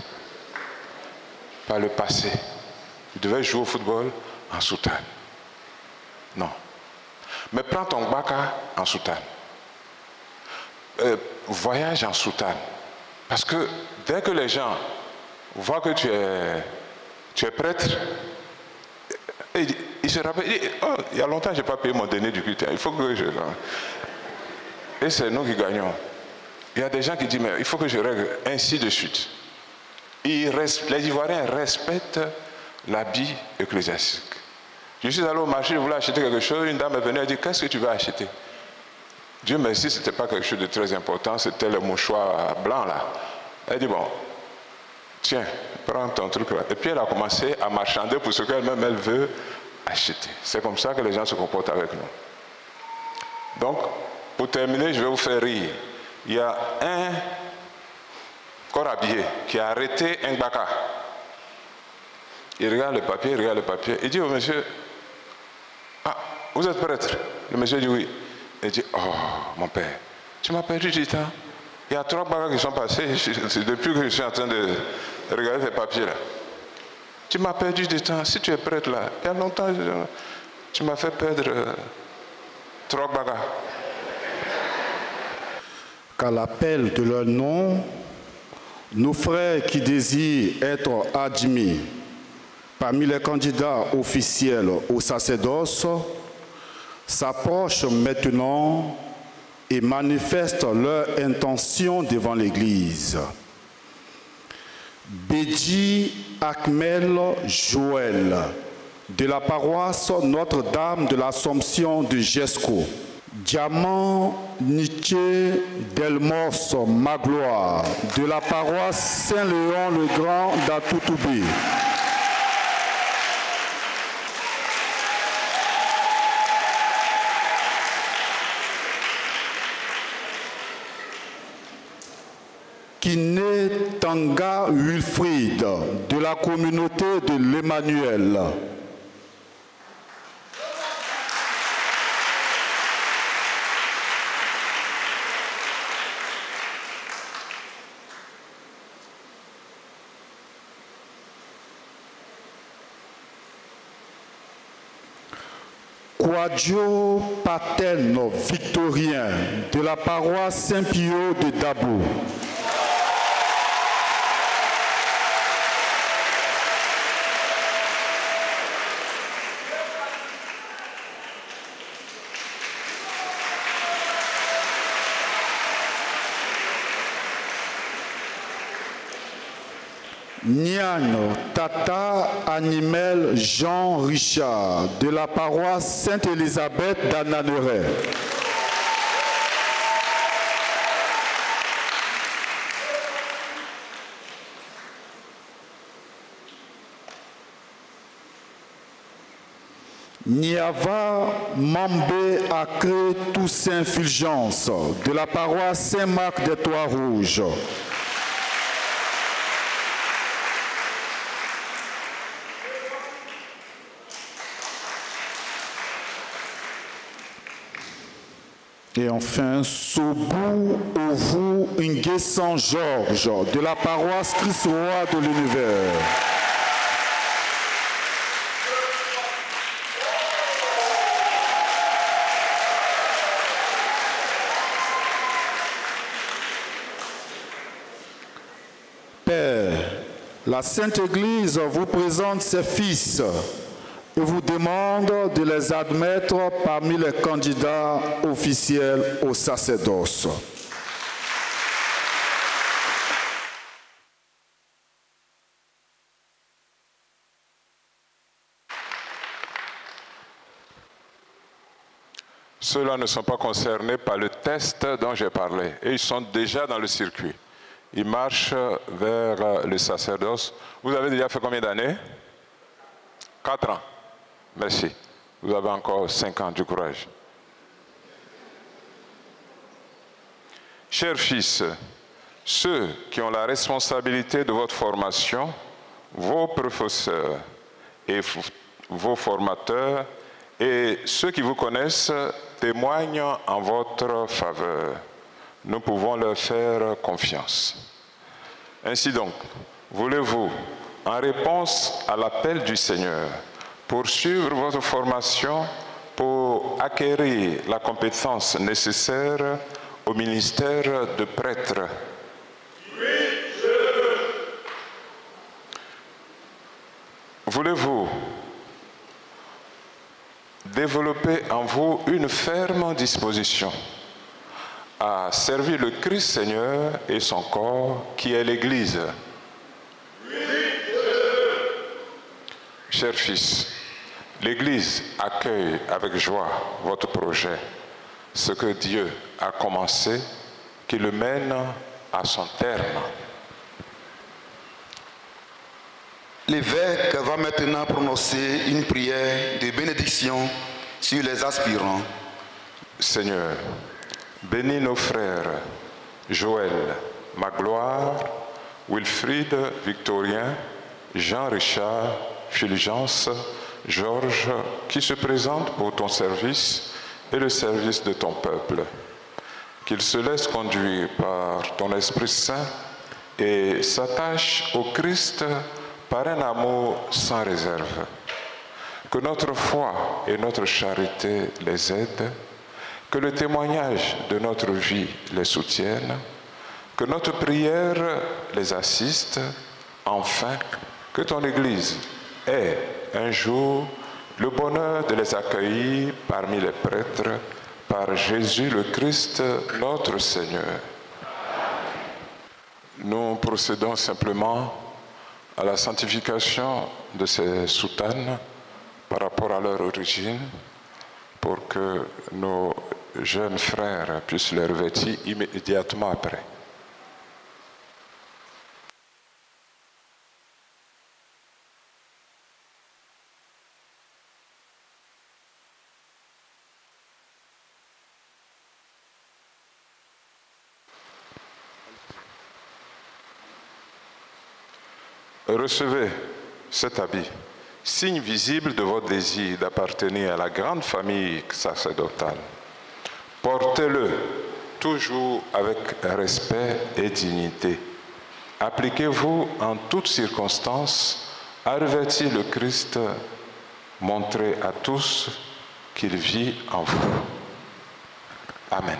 pas le passé. Tu devais jouer au football en soutane. Non. Mais prends ton baka en soutane. Euh, voyage en soutane. Parce que dès que les gens voient que tu es, tu es prêtre, ils, ils se rappellent, ils disent, oh, il y a longtemps que je n'ai pas payé mon denier du culte. Il faut que je... Et c'est nous qui gagnons. Il y a des gens qui disent, mais il faut que je règle ainsi de suite. Ils, les Ivoiriens respectent l'habit ecclésiastique. Je suis allé au marché, je voulais acheter quelque chose, une dame est venue et dit, qu'est-ce que tu veux acheter? Dieu merci, ce n'était pas quelque chose de très important, c'était le mouchoir blanc là. Elle dit, bon, tiens, prends ton truc là. Et puis elle a commencé à marchander pour ce qu'elle-même elle veut acheter. C'est comme ça que les gens se comportent avec nous. Donc, pour terminer, je vais vous faire rire. Il y a un corps habillé qui a arrêté un baka. Il regarde le papier, il regarde le papier. Il dit au monsieur, ah, vous êtes prêtre? Le monsieur dit oui. Il dit, oh, mon père, tu m'as perdu du temps. Il y a trois bagas qui sont passés depuis que je suis en train de regarder ces papiers-là. Tu m'as perdu du temps. Si tu es prêtre là, il y a longtemps, tu m'as fait perdre euh, trois bagas. Qu'à l'appel de leur nom, nos frères qui désirent être admis parmi les candidats officiels au sacerdoce s'approchent maintenant et manifestent leur intention devant l'Église. Bédi Akmel Joël, de la paroisse Notre-Dame de l'Assomption de Jesco. Diamant Nietzsche Delmos Magloire, de la paroisse Saint-Léon-le-Grand d'Atoutoubi. Kiné Tanga Wilfried, de la communauté de l'Emmanuel. Quadio Paten Victorien, de la paroisse Saint-Pio de Dabo. Nian Tata Animel Jean Richard, de la paroisse Sainte-Élisabeth d'Ananeret. Niava Mambé Acré Toussaint Fulgence, de la paroisse Saint-Marc des Trois-Rouges. Et enfin, Sobou Ovu Nguessan Georges, de la paroisse Christ-Roi de l'Univers. Père, La Sainte Église vous présente ses fils et vous demande de les admettre parmi les candidats officiels au sacerdoce. Ceux-là ne sont pas concernés par le test dont j'ai parlé et ils sont déjà dans le circuit. Ils marchent vers le sacerdoce. Vous avez déjà fait combien d'années? Quatre ans. Merci. Vous avez encore cinq ans, du courage. Chers fils, ceux qui ont la responsabilité de votre formation, vos professeurs et vos formateurs et ceux qui vous connaissent témoignent en votre faveur. Nous pouvons leur faire confiance. Ainsi donc, voulez-vous, en réponse à l'appel du Seigneur, poursuivre votre formation pour acquérir la compétence nécessaire au ministère de prêtre? Oui, je veux. Voulez-vous développer en vous une ferme disposition à servir le Christ Seigneur et son corps qui est l'Église? Oui, je veux. Chers fils, l'Église accueille avec joie votre projet, ce que Dieu a commencé, qui le mène à son terme. L'évêque va maintenant prononcer une prière de bénédiction sur les aspirants. Seigneur, bénis nos frères Joël, Magloire, Wilfried, Victorien, Jean-Richard, Fulgence, Georges, qui se présentent pour ton service et le service de ton peuple. Qu'ils se laissent conduire par ton Esprit Saint et s'attachent au Christ par un amour sans réserve. Que notre foi et notre charité les aident, que le témoignage de notre vie les soutienne, que notre prière les assiste, enfin, que ton Église ait un jour le bonheur de les accueillir parmi les prêtres par Jésus le Christ, notre Seigneur. Nous procédons simplement à la sanctification de ces soutanes par rapport à leur origine pour que nos jeunes frères puissent les revêtir immédiatement après. Recevez cet habit, signe visible de votre désir d'appartenir à la grande famille sacerdotale. Portez-le toujours avec respect et dignité. Appliquez-vous en toutes circonstances à revêtir le Christ, montrez à tous qu'il vit en vous. Amen.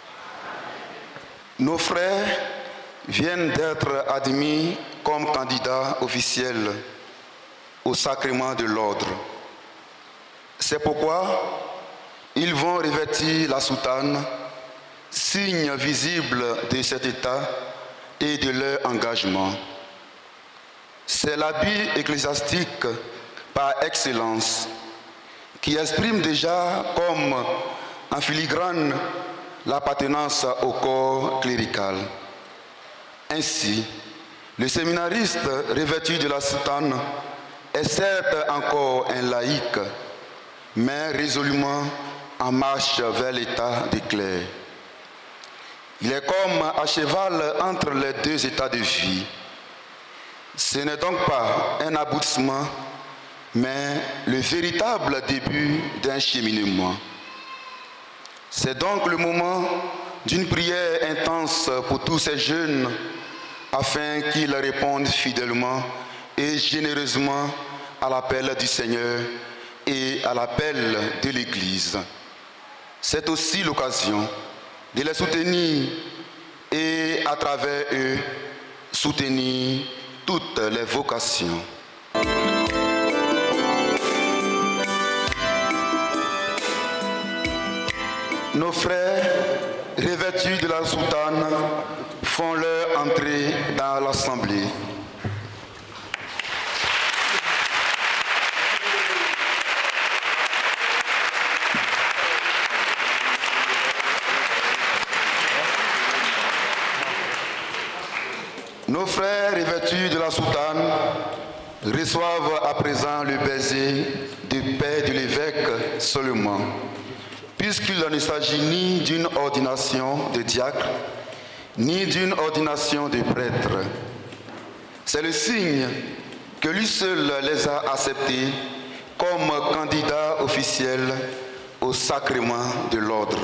Nos frères viennent d'être admis comme candidats officiels au sacrement de l'ordre. C'est pourquoi ils vont revêtir la soutane, signe visible de cet état et de leur engagement. C'est l'habit ecclésiastique par excellence qui exprime déjà comme en filigrane l'appartenance au corps clérical. Ainsi, le séminariste revêtu de la soutane est certes encore un laïc, mais résolument en marche vers l'état de clerc. Il est comme à cheval entre les deux états de vie. Ce n'est donc pas un aboutissement, mais le véritable début d'un cheminement. C'est donc le moment d'une prière intense pour tous ces jeunes, afin qu'ils répondent fidèlement et généreusement à l'appel du Seigneur et à l'appel de l'Église. C'est aussi l'occasion de les soutenir et à travers eux soutenir toutes les vocations. Nos frères, revêtus de la soutane, font leur entrée dans l'Assemblée. Nos frères revêtus de la soutane reçoivent à présent le baiser de paix de l'évêque seulement, puisqu'il ne s'agit ni d'une ordination de diacre, ni d'une ordination de prêtre. C'est le signe que lui seul les a acceptés comme candidats officiels au sacrement de l'ordre.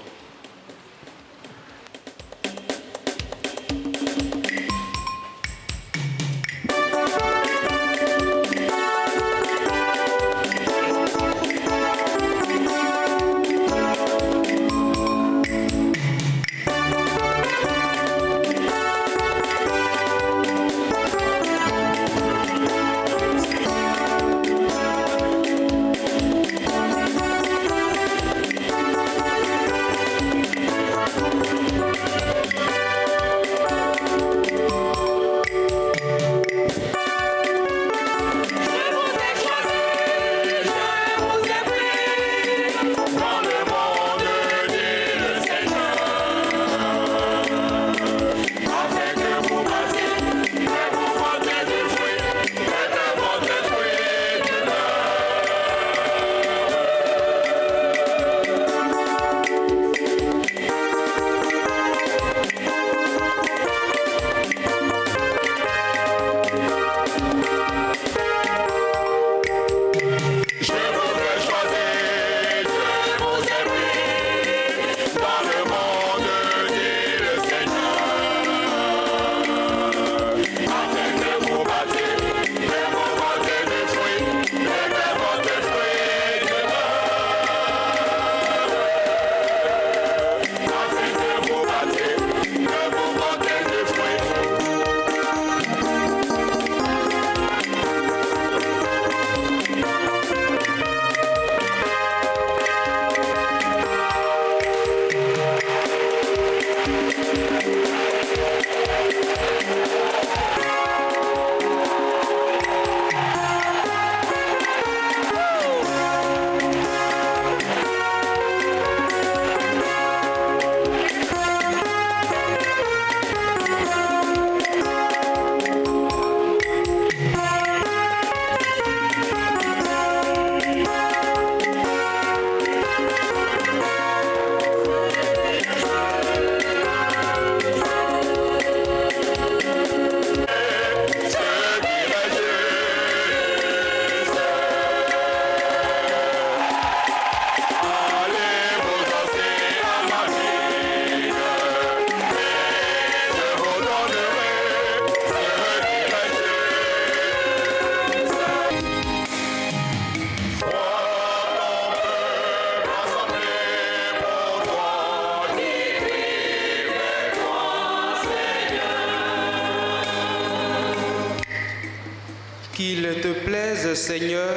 Qu'il te plaise, Seigneur,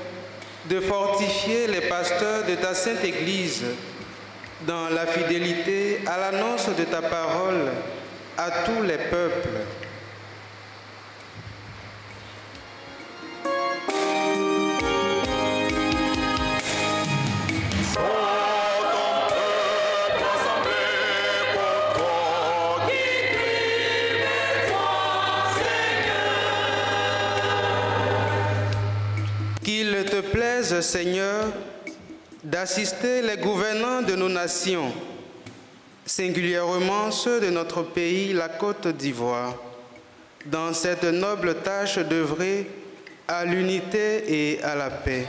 de fortifier les pasteurs de ta sainte Église dans la fidélité à l'annonce de ta parole à tous les peuples. Qu'il te plaise, Seigneur, d'assister les gouvernants de nos nations, singulièrement ceux de notre pays, la Côte d'Ivoire, dans cette noble tâche d'œuvrer à l'unité et à la paix.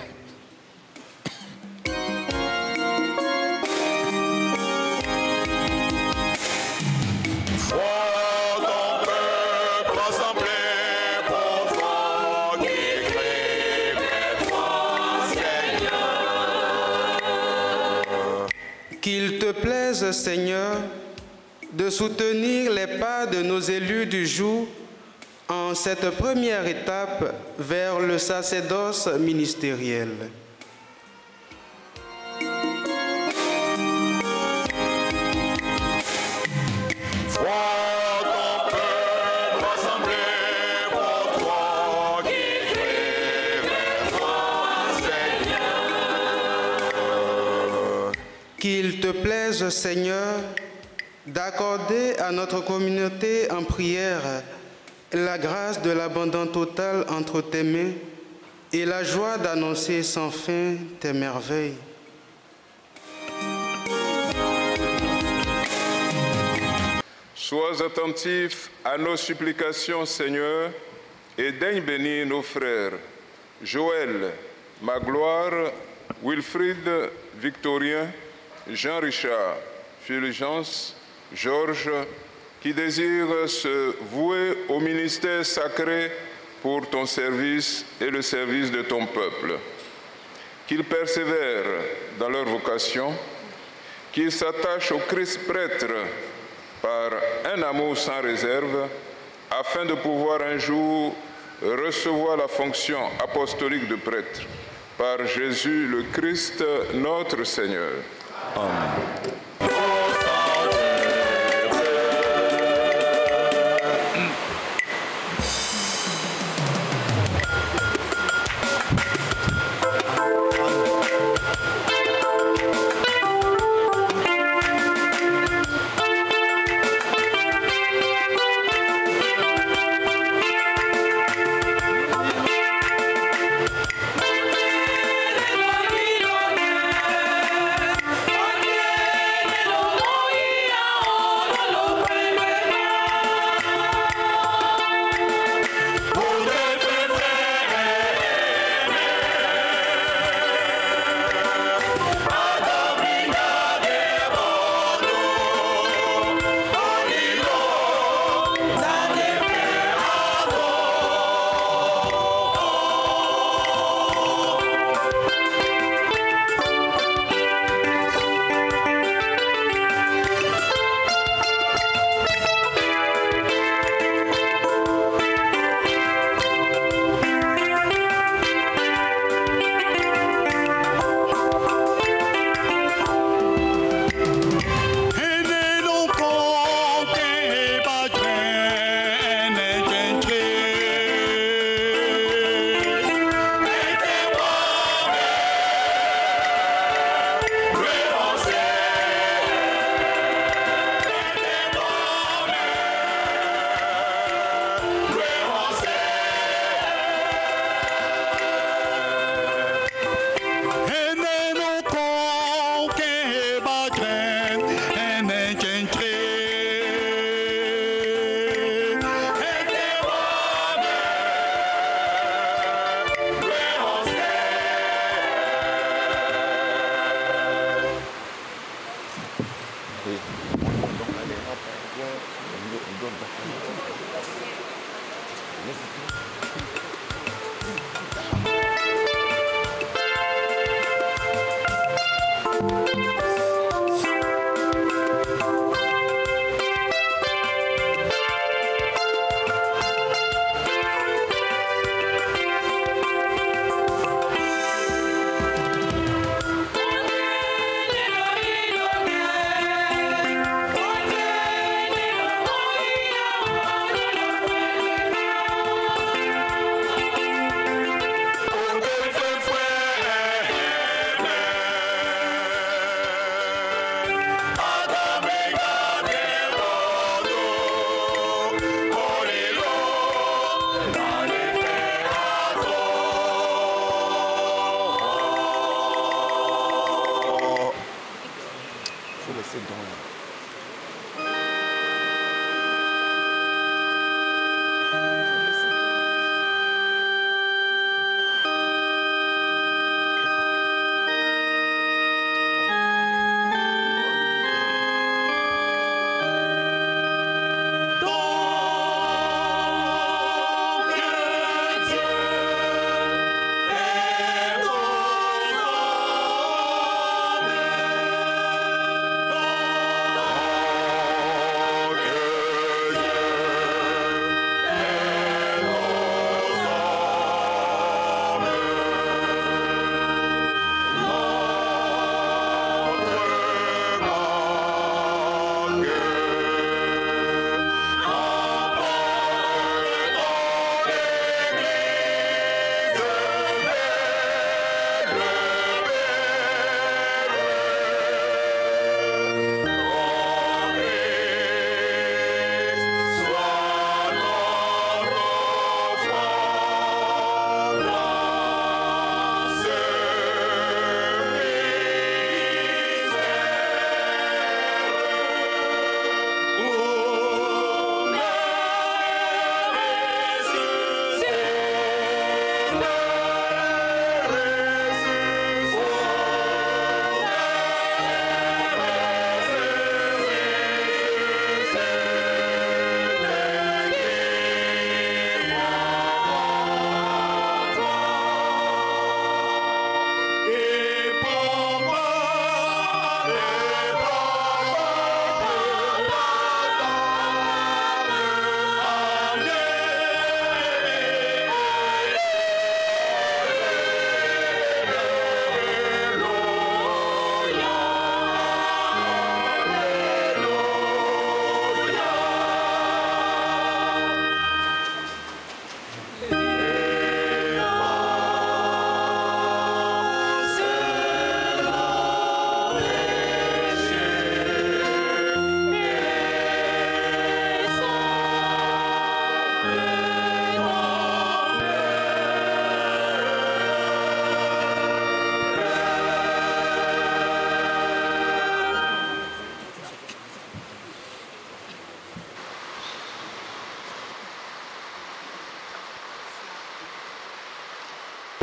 Qu'il te plaise, Seigneur, de soutenir les pas de nos élus du jour en dans cette première étape vers le sacerdoce ministériel. Qu'il te plaise, Seigneur, d'accorder à notre communauté en prière la grâce de l'abandon total entre tes mains et la joie d'annoncer sans fin tes merveilles. Sois attentif à nos supplications, Seigneur, et daigne bénir nos frères Joël, Magloire, Wilfried, Victorien, Jean-Richard, Fulgence, Georges, qui désirent se vouer au ministère sacré pour ton service et le service de ton peuple. Qu'ils persévèrent dans leur vocation, qu'ils s'attachent au Christ prêtre par un amour sans réserve, afin de pouvoir un jour recevoir la fonction apostolique de prêtre. Par Jésus le Christ, notre Seigneur. Amen.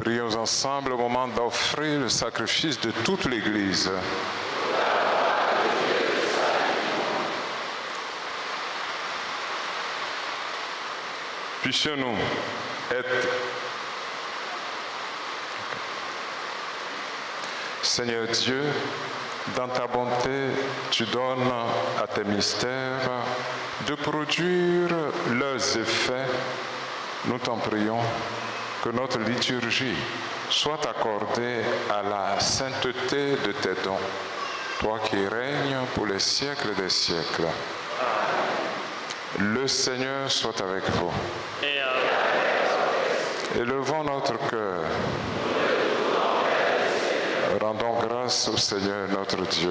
Prions ensemble au moment d'offrir le sacrifice de toute l'Église. Puissions-nous être... Seigneur Dieu, dans ta bonté, tu donnes à tes mystères de produire leurs effets. Nous t'en prions que notre liturgie soit accordée à la sainteté de tes dons, toi qui règnes pour les siècles des siècles. Le Seigneur soit avec vous. Élevons notre cœur. Rendons grâce au Seigneur notre Dieu.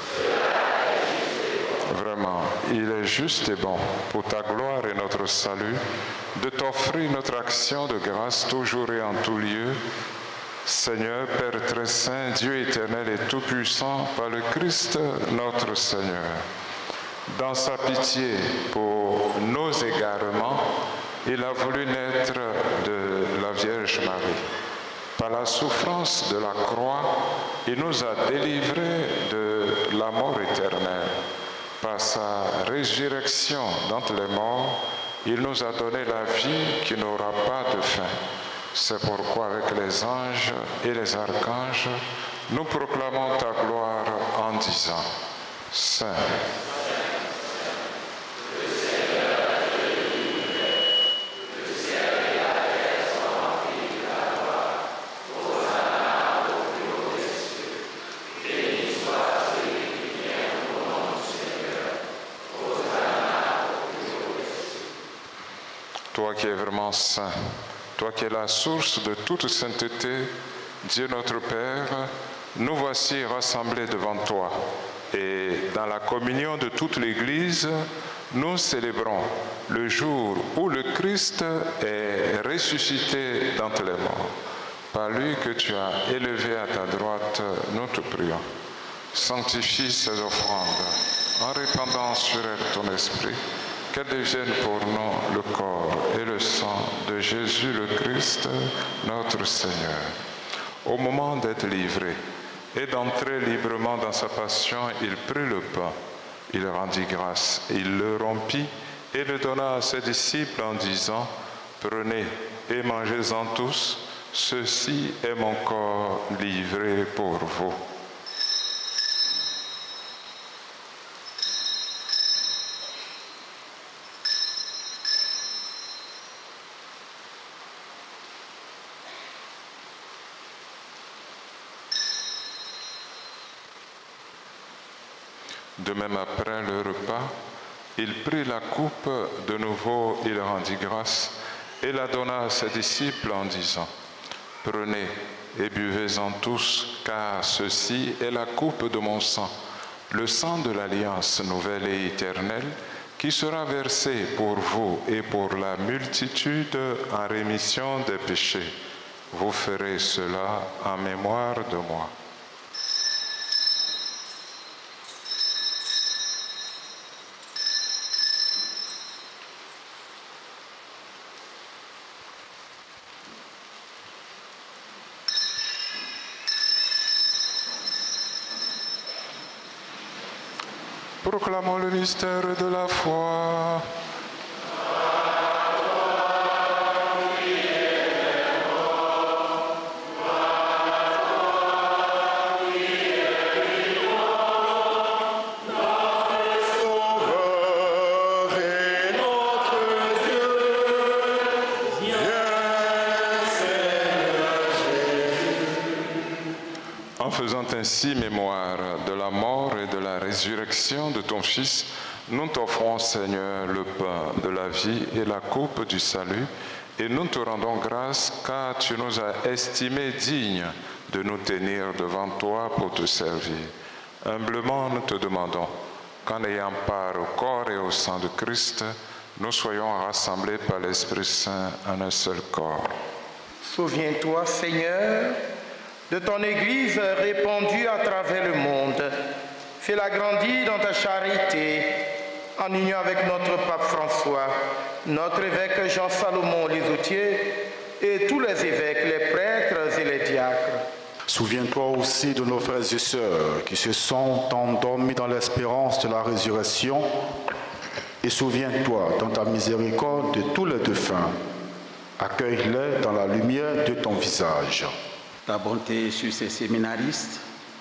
Vraiment, il est juste et bon pour ta gloire et notre salut de t'offrir notre action de grâce toujours et en tout lieu. Seigneur, Père très saint, Dieu éternel et tout-puissant, par le Christ notre Seigneur. Dans sa pitié pour nos égarements, il a voulu naître de la Vierge Marie. Par la souffrance de la croix, il nous a délivrés de la mort éternelle. Par sa résurrection d'entre les morts, il nous a donné la vie qui n'aura pas de fin. C'est pourquoi avec les anges et les archanges, nous proclamons ta gloire en disant « Saint ». Toi qui es vraiment saint, toi qui es la source de toute sainteté, Dieu notre Père, nous voici rassemblés devant toi. Et dans la communion de toute l'Église, nous célébrons le jour où le Christ est ressuscité d'entre les morts. Par lui que tu as élevé à ta droite, nous te prions. Sanctifie ces offrandes en répandant sur elles ton esprit, qu'elles deviennent pour nous le corps et le sang de Jésus le Christ, notre Seigneur. Au moment d'être livré et d'entrer librement dans sa passion, il prit le pain, il rendit grâce, il le rompit et le donna à ses disciples en disant « Prenez et mangez-en tous, ceci est mon corps livré pour vous. » De même, après le repas, il prit la coupe, de nouveau il rendit grâce et la donna à ses disciples en disant « Prenez et buvez-en tous, car ceci est la coupe de mon sang, le sang de l'alliance nouvelle et éternelle, qui sera versé pour vous et pour la multitude en rémission des péchés. Vous ferez cela en mémoire de moi. » Proclamons le mystère de la foi. En faisant ainsi mémoire de la mort et de la résurrection de ton Fils, nous t'offrons, Seigneur, le pain de la vie et la coupe du salut, et nous te rendons grâce car tu nous as estimés dignes de nous tenir devant toi pour te servir. Humblement, nous te demandons qu'en ayant part au corps et au sang de Christ, nous soyons rassemblés par l'Esprit Saint en un seul corps. Souviens-toi, Seigneur, de ton Église répandue à travers le monde. Fais-la grandir dans ta charité, en union avec notre pape François, notre évêque Jean-Salomon Lisoutier, et tous les évêques, les prêtres et les diacres. Souviens-toi aussi de nos frères et sœurs qui se sont endormis dans l'espérance de la résurrection, et souviens-toi dans ta miséricorde de tous les défunts. Accueille-les dans la lumière de ton visage. Ta bonté sur ces séminaristes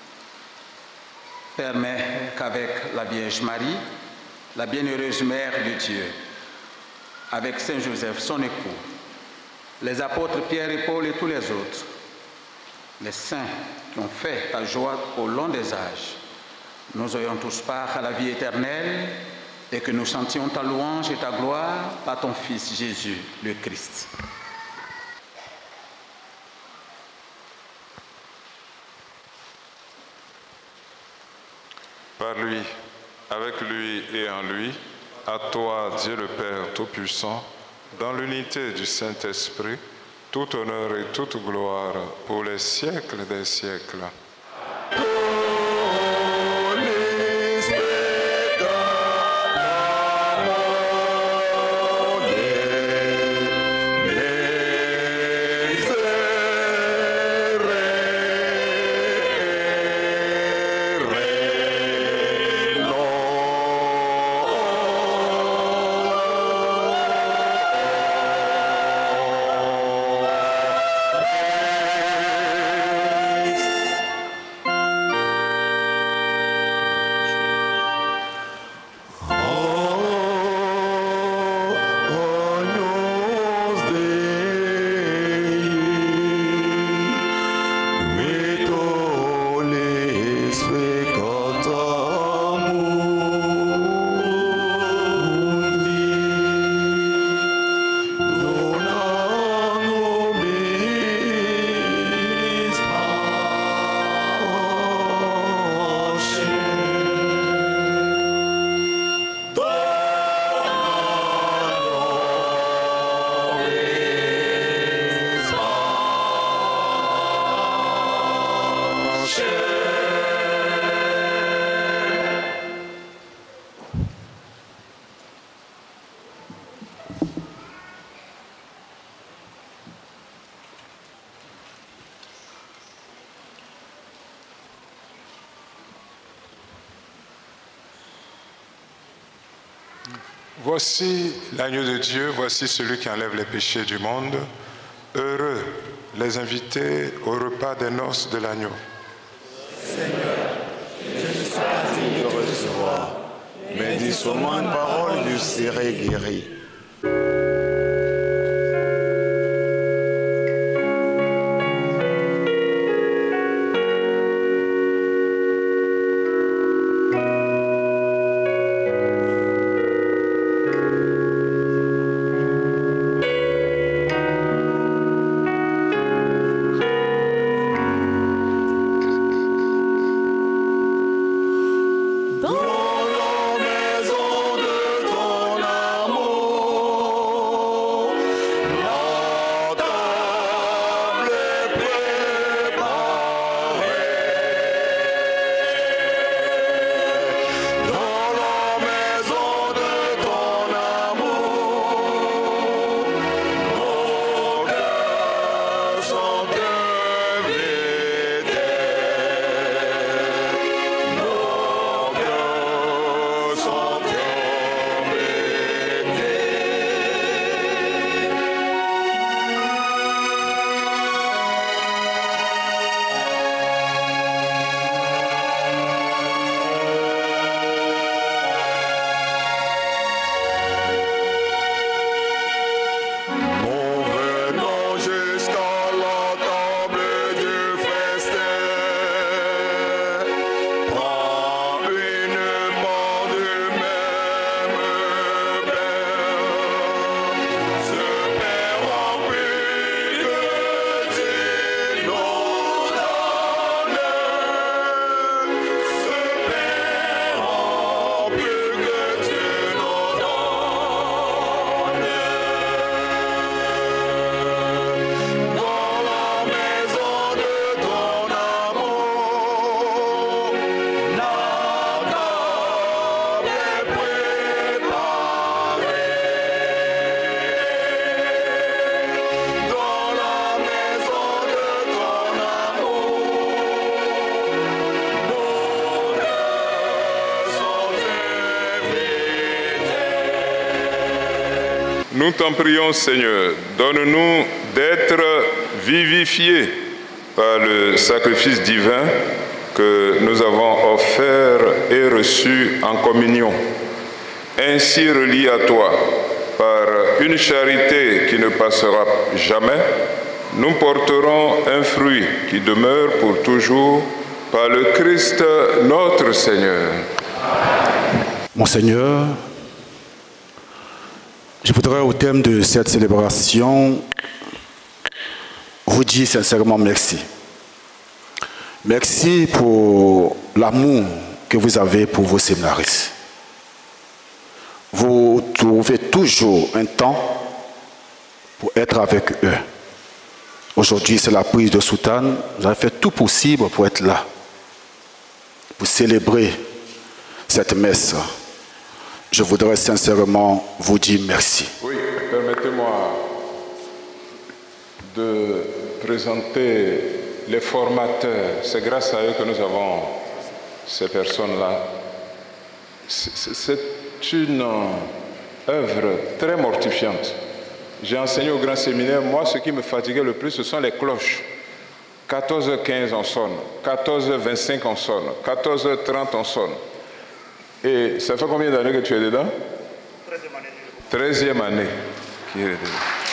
permet qu'avec la Vierge Marie, la bienheureuse Mère de Dieu, avec Saint Joseph, son époux, les apôtres Pierre et Paul et tous les autres, les saints qui ont fait ta joie au long des âges, nous ayons tous part à la vie éternelle et que nous chantions ta louange et ta gloire par ton Fils Jésus, le Christ. Par lui, avec lui et en lui, à toi, Dieu le Père Tout-Puissant, dans l'unité du Saint-Esprit, tout honneur et toute gloire pour les siècles des siècles. Voici l'agneau de Dieu, voici celui qui enlève les péchés du monde. Heureux les invités au repas des noces de l'agneau. Seigneur, je ne suis pas digne de te recevoir, mais dis seulement une parole, je serai guéri. Dans la maison de ton amour. Nous t'en prions, Seigneur, donne-nous d'être vivifiés par le sacrifice divin que nous avons offert et reçu en communion. Ainsi reliés à toi par une charité qui ne passera jamais, nous porterons un fruit qui demeure pour toujours par le Christ notre Seigneur. Monseigneur, je voudrais au terme de cette célébration vous dire sincèrement merci. Merci pour l'amour que vous avez pour vos séminaristes. Vous trouvez toujours un temps pour être avec eux. Aujourd'hui, c'est la prise de soutane. Vous avez fait tout possible pour être là, pour célébrer cette messe. Je voudrais sincèrement vous dire merci. Oui, permettez-moi de présenter les formateurs. C'est grâce à eux que nous avons ces personnes-là. C'est une œuvre très mortifiante. J'ai enseigné au grand séminaire. Moi, ce qui me fatiguait le plus, ce sont les cloches. quatorze heures quinze, on sonne. quatorze heures vingt-cinq, on sonne. quatorze heures trente, on sonne. Et ça fait combien d'années que tu es dedans? Treizième année. Qui est dedans.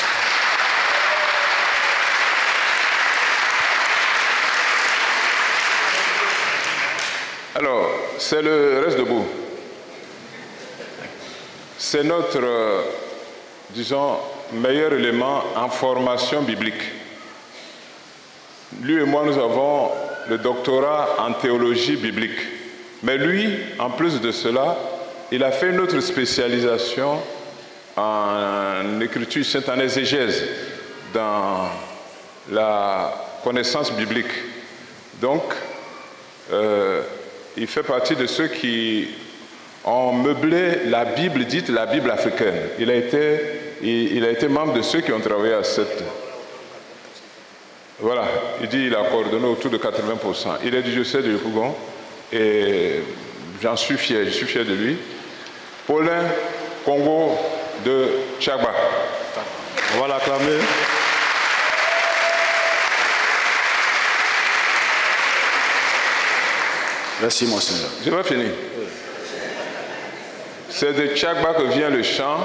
Alors, c'est le reste debout. C'est notre, euh, disons, meilleur élément en formation biblique. Lui et moi, nous avons le doctorat en théologie biblique. Mais lui, en plus de cela, il a fait une autre spécialisation en écriture sainte, en exégèse, dans la connaissance biblique. Donc, euh, il fait partie de ceux qui ont meublé la Bible dite la Bible africaine. Il a été, il, il a été membre de ceux qui ont travaillé à cette... Voilà, il dit qu'il a coordonné autour de quatre-vingts pour cent. Il est du diocèse de Yopougon et j'en suis fier, je suis fier de lui. Paulin Congo de Tchagba. On va l'acclamer. Merci, Monseigneur. Je n'ai pas fini. C'est de Tchagba que vient le chant.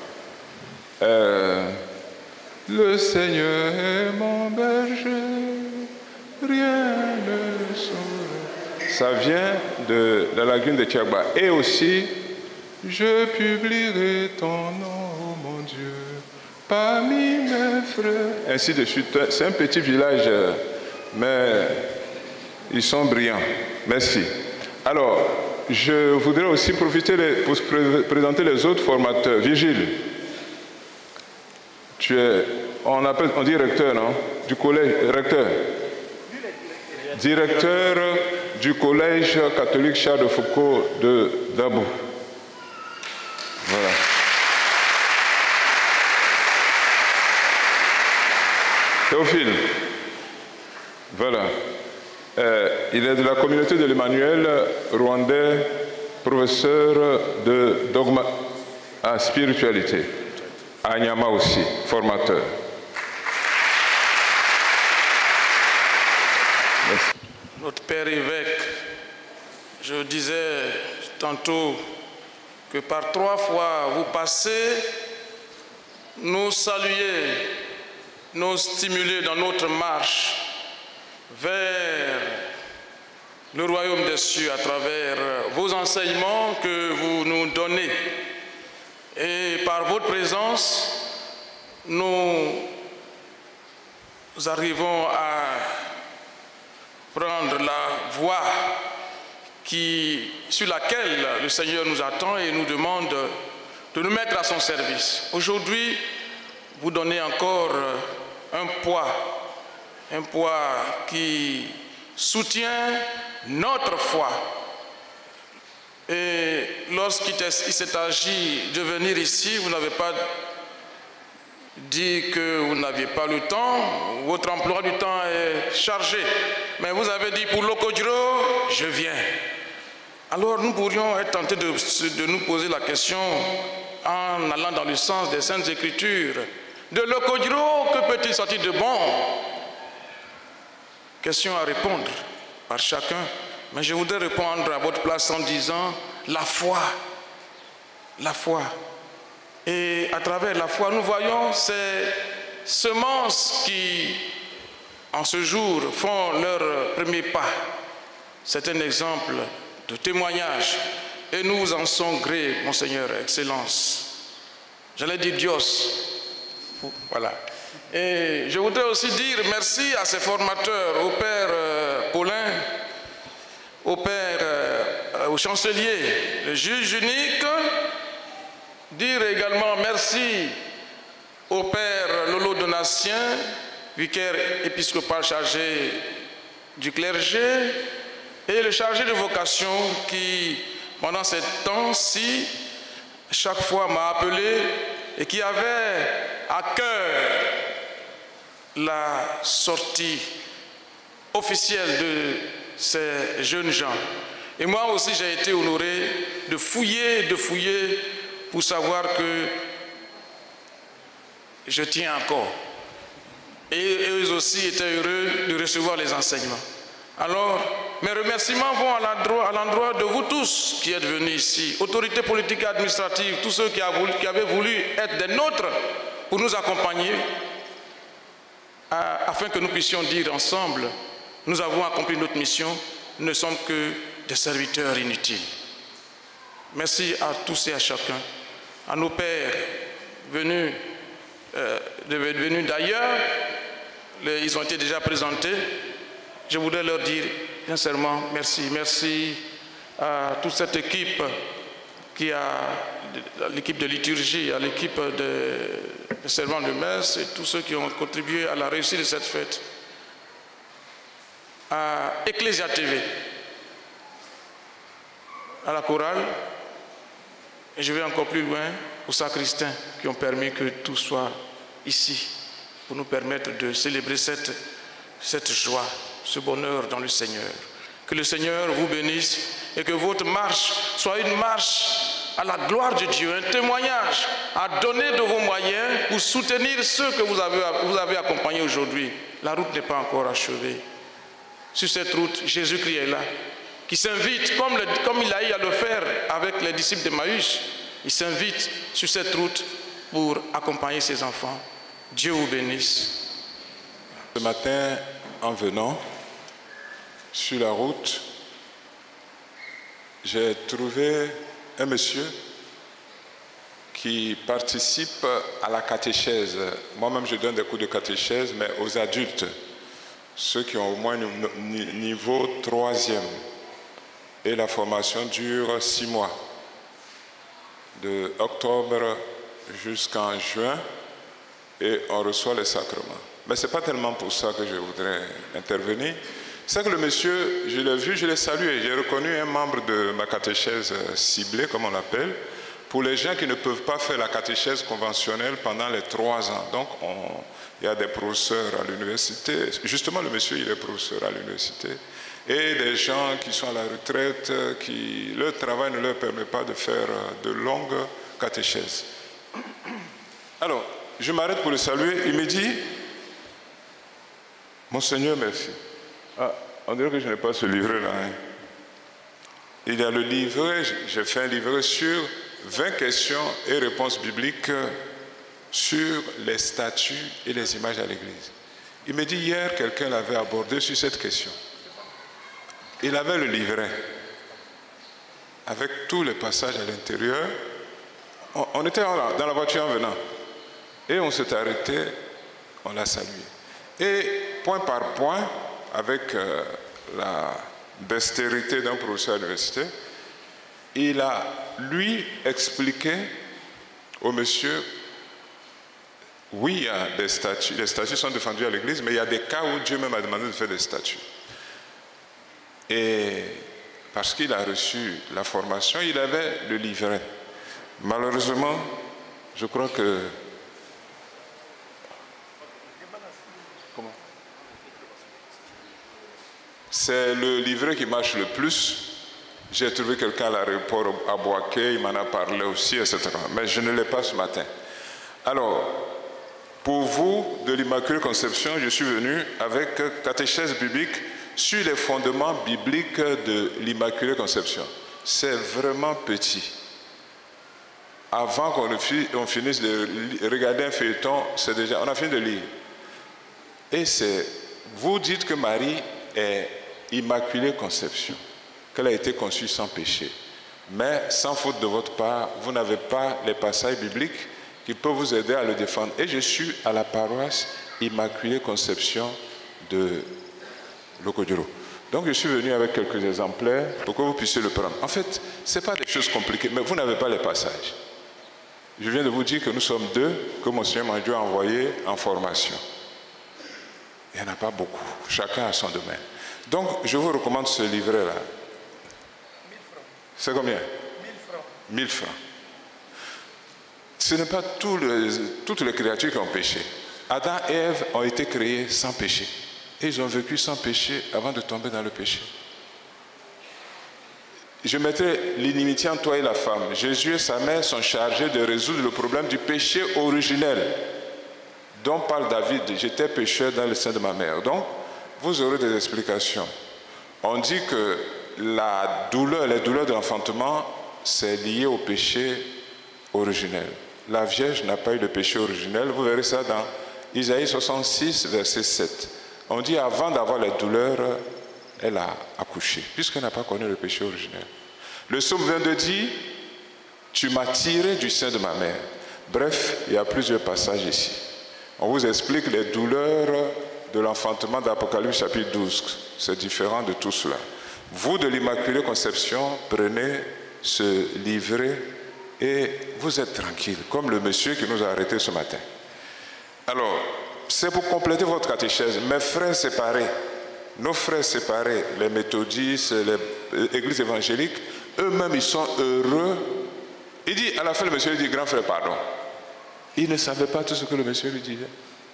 Euh, le Seigneur est mon berger, rien ne saurait. Ça vient de la lagune de Tchagba. Et aussi, je publierai ton nom, oh mon Dieu, parmi mes frères. Ainsi de suite. C'est un petit village, mais ils sont brillants. Merci. Alors, je voudrais aussi profiter pour présenter les autres formateurs. Virgile, tu es, on appelle, on dit recteur, non? Du collège, recteur. Directeur du collège catholique Charles de Foucault de Dabou. Voilà. Théophile. Voilà. Euh, il est de la communauté de l'Emmanuel rwandais, professeur de dogma à spiritualité. À Nyama aussi, formateur. Merci. Notre Père évêque, je disais tantôt que par trois fois vous passez, nous saluer, nous stimuler dans notre marche vers le royaume des cieux à travers vos enseignements que vous nous donnez. Et par votre présence, nous arrivons à prendre la voie qui, sur laquelle le Seigneur nous attend et nous demande de nous mettre à son service. Aujourd'hui, vous donnez encore un poids un poids qui soutient notre foi. Et lorsqu'il s'est agi de venir ici, vous n'avez pas dit que vous n'aviez pas le temps, votre emploi du temps est chargé. Mais vous avez dit pour Lokodjiro, je viens. Alors nous pourrions être tentés de, de nous poser la question, en allant dans le sens des Saintes Écritures. De l'Okodiro, que peut-il sortir de bon? Question à répondre par chacun. Mais je voudrais répondre à votre place en disant la foi. La foi. Et à travers la foi, nous voyons ces semences qui, en ce jour, font leur premier pas. C'est un exemple de témoignage. Et nous vous en sommes gré, Monseigneur, Excellence. J'allais dire Dios. Voilà. Et je voudrais aussi dire merci à ces formateurs, au Père euh, Paulin, au Père, euh, au chancelier, le juge unique. Dire également merci au Père Lolo Donatien, vicaire épiscopal chargé du clergé, et le chargé de vocation qui, pendant ce temps-ci, chaque fois m'a appelé et qui avait à cœur la sortie officielle de ces jeunes gens. Et moi aussi, j'ai été honoré de fouiller, de fouiller pour savoir que je tiens encore. Et eux aussi étaient heureux de recevoir les enseignements. Alors, mes remerciements vont à l'endroit, à l'endroit de vous tous qui êtes venus ici, autorités politiques et administratives, tous ceux qui, a voulu, qui avaient voulu être des nôtres pour nous accompagner, à, afin que nous puissions dire ensemble, nous avons accompli notre mission, nous ne sommes que des serviteurs inutiles. Merci à tous et à chacun, à nos pères venus, euh, venus d'ailleurs, les, ils ont été déjà présentés. Je voudrais leur dire sincèrement merci. Merci à toute cette équipe qui a, l'équipe de liturgie, à l'équipe de, de servants de messe et tous ceux qui ont contribué à la réussite de cette fête. À Ecclesia T V, à la chorale, et je vais encore plus loin, aux sacristains qui ont permis que tout soit ici, pour nous permettre de célébrer cette, cette joie, ce bonheur dans le Seigneur. Que le Seigneur vous bénisse et que votre marche soit une marche à la gloire de Dieu, un témoignage à donner de vos moyens pour soutenir ceux que vous avez, vous avez accompagnés aujourd'hui. La route n'est pas encore achevée. Sur cette route, Jésus-Christ est là, qui s'invite, comme, le, comme il a eu à le faire avec les disciples d'Emmaüs, il s'invite sur cette route pour accompagner ses enfants. Dieu vous bénisse. Ce matin, en venant sur la route, j'ai trouvé un monsieur qui participe à la catéchèse. Moi-même, je donne des cours de catéchèse, mais aux adultes, ceux qui ont au moins niveau troisième. Et la formation dure six mois, de octobre jusqu'en juin, et on reçoit les sacrements. Mais ce n'est pas tellement pour ça que je voudrais intervenir. C'est que le monsieur, je l'ai vu, je l'ai salué, j'ai reconnu un membre de ma catéchèse ciblée, comme on l'appelle, pour les gens qui ne peuvent pas faire la catéchèse conventionnelle pendant les trois ans. Donc, on, il y a des professeurs à l'université, justement le monsieur, il est professeur à l'université, et des gens qui sont à la retraite, qui leur travail ne leur permet pas de faire de longues catéchèses. Alors, je m'arrête pour le saluer, il me dit, Monseigneur, merci. Ah, on dirait que je n'ai pas ce livret-là. Hein. Il y a le livret, j'ai fait un livret sur vingt questions et réponses bibliques sur les statues et les images à l'église. Il me dit, hier, quelqu'un l'avait abordé sur cette question. Il avait le livret, avec tous les passages à l'intérieur. On, on était dans la voiture en venant, et on s'est arrêté, on l'a salué. Et point par point, avec euh, la dextérité d'un professeur à l'université, il a, lui, expliqué au monsieur, oui, il y a des statues, les statues sont défendues à l'église, mais il y a des cas où Dieu même a demandé de faire des statues. Et parce qu'il a reçu la formation, il avait le livret. Malheureusement, je crois que... Comment? C'est le livret qui marche le plus, J'ai trouvé quelqu'un à l'aéroport à Boaké, il m'en a parlé aussi, et cetera. Mais je ne l'ai pas ce matin. Alors, pour vous, de l'Immaculée Conception, je suis venu avec catéchèse biblique sur les fondements bibliques de l'Immaculée Conception. C'est vraiment petit. Avant qu'on finisse de regarder un feuilleton, c'est déjà, on a fini de lire. Et c'est, vous dites que Marie est Immaculée Conception, qu'elle a été conçue sans péché. Mais sans faute de votre part, vous n'avez pas les passages bibliques qui peuvent vous aider à le défendre. Et je suis à la paroisse Immaculée Conception de Lokodjoro. Donc je suis venu avec quelques exemplaires pour que vous puissiez le prendre. En fait, ce n'est pas des choses compliquées, mais vous n'avez pas les passages. Je viens de vous dire que nous sommes deux, que Monseigneur Mandiou a envoyé en formation. Il n'y en a pas beaucoup, chacun a son domaine. Donc je vous recommande ce livret-là. C'est combien? mille francs. mille francs. Ce n'est pas tout le, toutes les créatures qui ont péché. Adam et Ève ont été créés sans péché. Et ils ont vécu sans péché avant de tomber dans le péché. Je mettrai l'inimitié entre toi et la femme. Jésus et sa mère sont chargés de résoudre le problème du péché originel dont parle David. J'étais pécheur dans le sein de ma mère. Donc, vous aurez des explications. On dit que la douleur, les douleurs de l'enfantement, c'est lié au péché originel. La Vierge n'a pas eu de péché originel. Vous verrez ça dans Isaïe soixante-six, verset sept. On dit avant d'avoir les douleurs, elle a accouché, puisqu'elle n'a pas connu le péché originel. Le psaume vingt-deux dit, tu m'as tiré du sein de ma mère. Bref, il y a plusieurs passages ici. On vous explique les douleurs de l'enfantement d'Apocalypse chapitre douze. C'est différent de tout cela. Vous de l'Immaculée Conception, prenez ce livret et vous êtes tranquille, comme le monsieur qui nous a arrêtés ce matin. Alors, c'est pour compléter votre catéchèse. Mes frères séparés, nos frères séparés, les méthodistes, les églises évangéliques, eux-mêmes, ils sont heureux. Il dit, à la fin, le monsieur lui dit, grand frère, pardon. Il ne savait pas tout ce que le monsieur lui disait.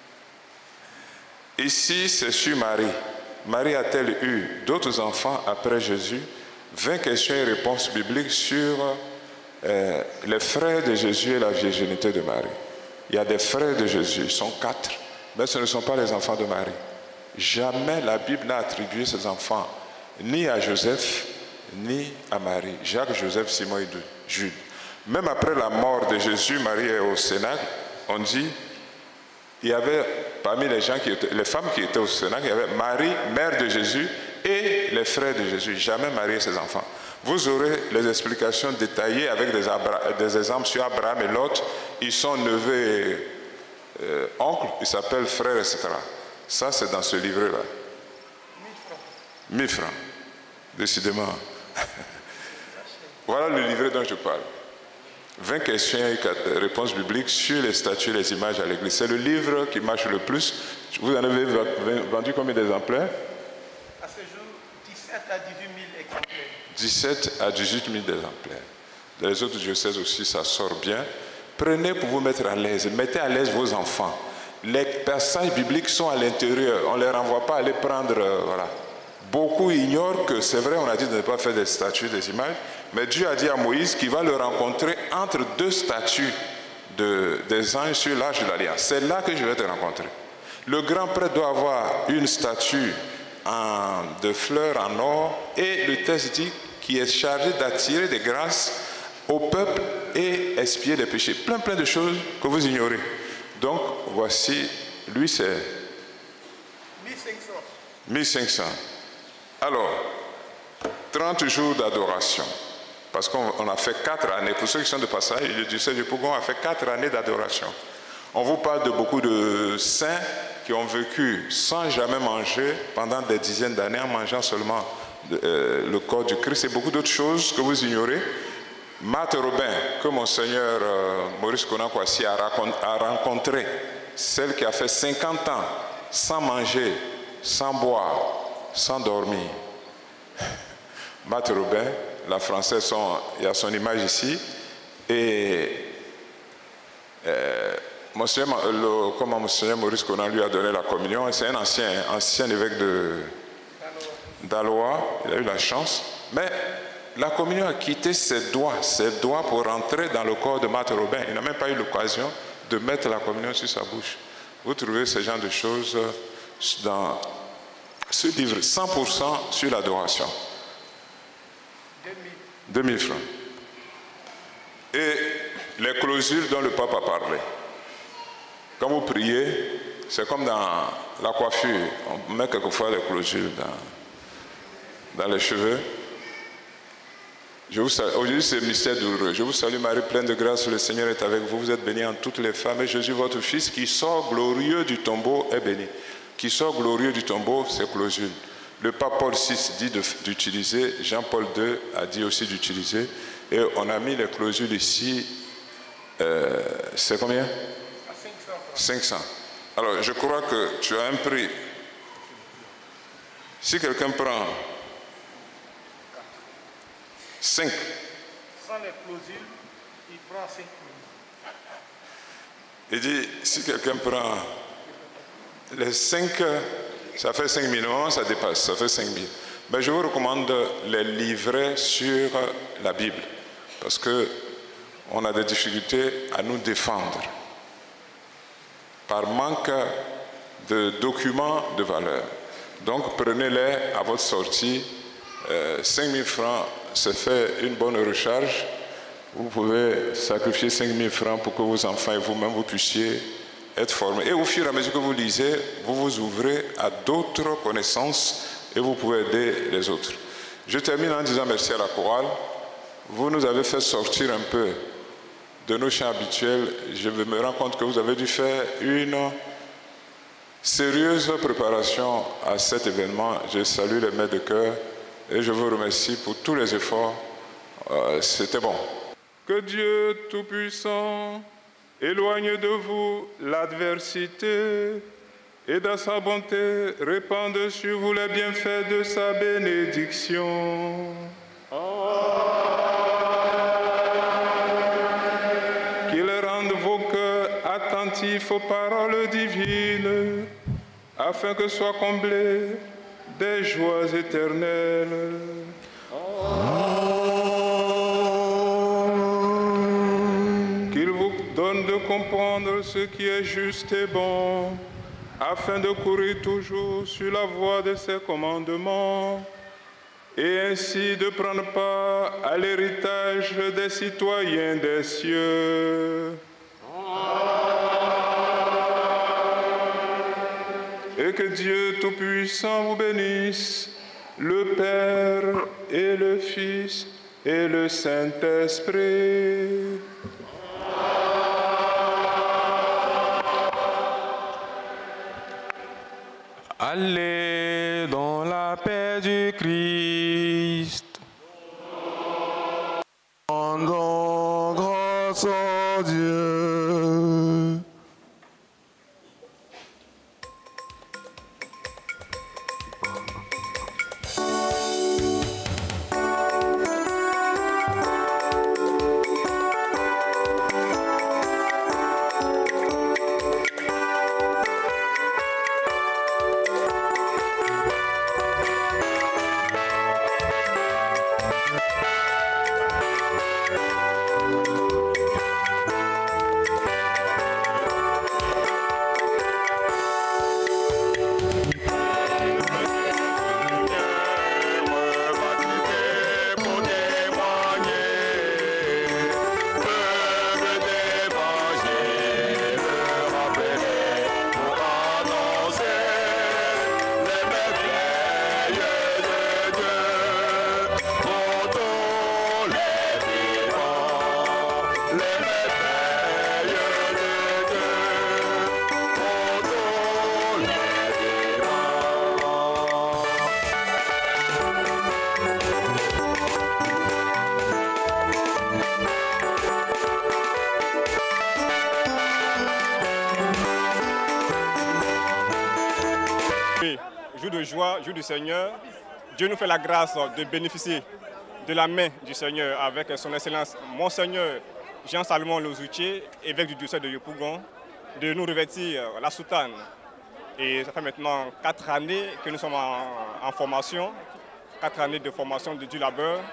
Ici, c'est sur Marie. Marie a-t-elle eu d'autres enfants après Jésus? vingt questions et réponses bibliques sur euh, les frères de Jésus et la virginité de Marie. Il y a des frères de Jésus, ils sont quatre, mais ce ne sont pas les enfants de Marie. Jamais la Bible n'a attribué ces enfants ni à Joseph, ni à Marie. Jacques, Joseph, Simon et Jude. Même après la mort de Jésus, Marie est au Cénacle, on dit, il y avait parmi les gens qui étaient, les femmes qui étaient au Cénacle, il y avait Marie, mère de Jésus, et les frères de Jésus. Jamais Marie et ses enfants. Vous aurez les explications détaillées avec des, des exemples sur Abraham et Lot. Ils sont neveux et euh, oncles, ils s'appellent frères, et cetera. Ça, c'est dans ce livre-là. mille francs. Décidément. Voilà le livret dont je parle. vingt questions et réponses bibliques sur les statues et les images à l'église. C'est le livre qui marche le plus. Vous en avez vendu combien d'exemplaires? À ce jour, dix-sept à dix-huit mille exemplaires. dix-sept à dix-huit mille exemplaires. Dans les autres diocèses aussi, ça sort bien. Prenez pour vous mettre à l'aise. Mettez à l'aise vos enfants. Les passages bibliques sont à l'intérieur. On ne les renvoie pas à les prendre. Euh, voilà. Beaucoup ignorent que c'est vrai, on a dit de ne pas faire des statues, des images, mais Dieu a dit à Moïse qu'il va le rencontrer entre deux statues de, des anges sur l'arche de l'Alliance. C'est là que je vais te rencontrer. Le grand prêtre doit avoir une statue en, de fleurs en or, et le texte dit qu'il est chargé d'attirer des grâces au peuple et expier les péchés. Plein plein de choses que vous ignorez. Donc voici, lui c'est mille cinq cents. Alors, trente jours d'adoration. Parce qu'on a fait quatre années. Pour ceux qui sont de passage, je disais, je on a fait quatre années d'adoration. On vous parle de beaucoup de saints qui ont vécu sans jamais manger pendant des dizaines d'années, en mangeant seulement euh, le corps du Christ et beaucoup d'autres choses que vous ignorez. Marthe Robin, que Monseigneur euh, Maurice Konan-Kouassi a, a rencontré, celle qui a fait cinquante ans sans manger, sans boire, sans dormir. Marthe Robin, la française, son, il y a son image ici. Et euh, Monseigneur, le, comment Monseigneur Maurice Konan lui a donné la communion, c'est un ancien, ancien évêque de d'Aloa, il a eu la chance. Mais la communion a quitté ses doigts, ses doigts pour rentrer dans le corps de Marthe Robin. Il n'a même pas eu l'occasion de mettre la communion sur sa bouche. Vous trouvez ce genre de choses dans ce livre, cent pour cent sur l'adoration. deux mille francs. Et les clausules dont le pape a parlé. Quand vous priez, c'est comme dans la coiffure. On met quelquefois les clausules dans, dans les cheveux. Aujourd'hui, c'est le mystère douloureux. Je vous salue Marie, pleine de grâce, le Seigneur est avec vous. Vous êtes bénie en toutes les femmes. Et Jésus, votre Fils, qui sort glorieux du tombeau, est béni. Qui sort glorieux du tombeau, c'est clausule. Le pape Paul six dit d'utiliser, Jean-Paul deux a dit aussi d'utiliser. Et on a mis les clausules ici. Euh, c'est combien? cinq cents. Alors, je crois que tu as un prix. Si quelqu'un prend cinq. Sans les clausules, il prend cinq mille. Il dit, si quelqu'un prend les cinq, ça fait cinq mille, non, ça dépasse, ça fait cinq mille. Mais je vous recommande les livrets sur la Bible, parce qu'on a des difficultés à nous défendre par manque de documents de valeur. Donc prenez-les à votre sortie. Euh, cinq mille francs, c'est fait une bonne recharge. Vous pouvez sacrifier cinq mille francs pour que vos enfants et vous-même vous puissiez être formés. Et au fur et à mesure que vous lisez, vous vous ouvrez à d'autres connaissances et vous pouvez aider les autres. Je termine en disant merci à la chorale. Vous nous avez fait sortir un peu de nos chants habituels. Je me rends compte que vous avez dû faire une sérieuse préparation à cet événement. Je salue les maîtres de chœur et je vous remercie pour tous les efforts. Euh, C'était bon. Que Dieu Tout-Puissant éloigne de vous l'adversité et dans sa bonté répande sur vous les bienfaits de sa bénédiction. Qu'il rende vos cœurs attentifs aux paroles divines, afin que soient comblés des joies éternelles. Qu'il vous donne de comprendre ce qui est juste et bon, afin de courir toujours sur la voie de ses commandements, et ainsi de prendre part à l'héritage des citoyens des cieux. Et que Dieu Tout-Puissant vous bénisse, le Père et le Fils et le Saint-Esprit. Allez dans la paix du Christ. Rendons grâce à Dieu. Jour de joie, jour du Seigneur, Dieu nous fait la grâce de bénéficier de la main du Seigneur avec son Excellence Monseigneur Jean-Salomon Lozoutier, évêque du diocèse de Yopougon, de nous revêtir la soutane. Et ça fait maintenant quatre années que nous sommes en, en formation, quatre années de formation de du labeur.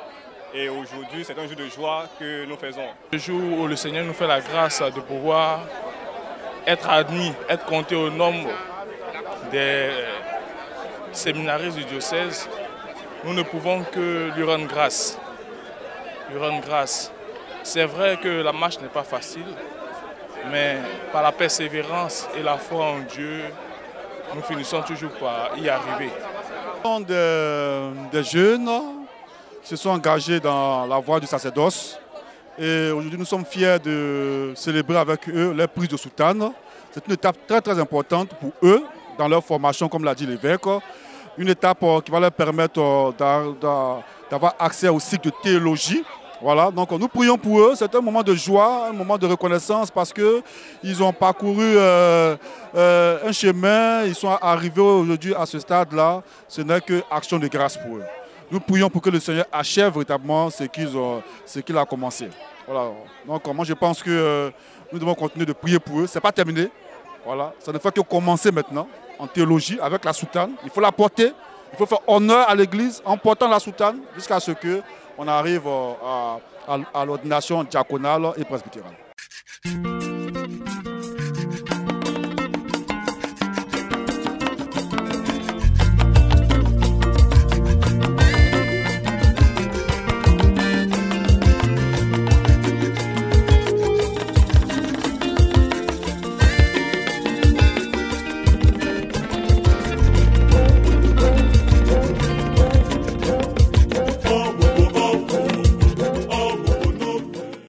Et aujourd'hui, c'est un jour de joie que nous faisons. Le jour où le Seigneur nous fait la grâce de pouvoir être admis, être compté au nombre des séminaristes du diocèse, nous ne pouvons que lui rendre grâce. Lui rendre grâce. C'est vrai que la marche n'est pas facile, mais par la persévérance et la foi en Dieu, nous finissons toujours par y arriver. Des, des jeunes qui se sont engagés dans la voie du sacerdoce et aujourd'hui nous sommes fiers de célébrer avec eux leur prise de soutane. C'est une étape très très importante pour eux dans leur formation, comme l'a dit l'évêque. Une étape qui va leur permettre d'avoir accès au cycle de théologie. Voilà, donc nous prions pour eux, c'est un moment de joie, un moment de reconnaissance parce qu'ils ont parcouru euh, euh, un chemin, ils sont arrivés aujourd'hui à ce stade-là, ce n'est que action de grâce pour eux. Nous prions pour que le Seigneur achève véritablement ce qu'il ce qu'il a commencé. Voilà, donc moi je pense que euh, nous devons continuer de prier pour eux, ce n'est pas terminé, voilà, ça ne fait que commencer maintenant en théologie avec la soutane, il faut la porter, il faut faire honneur à l'Église en portant la soutane jusqu'à ce que on arrive à, à, à l'ordination diaconale et presbytérale.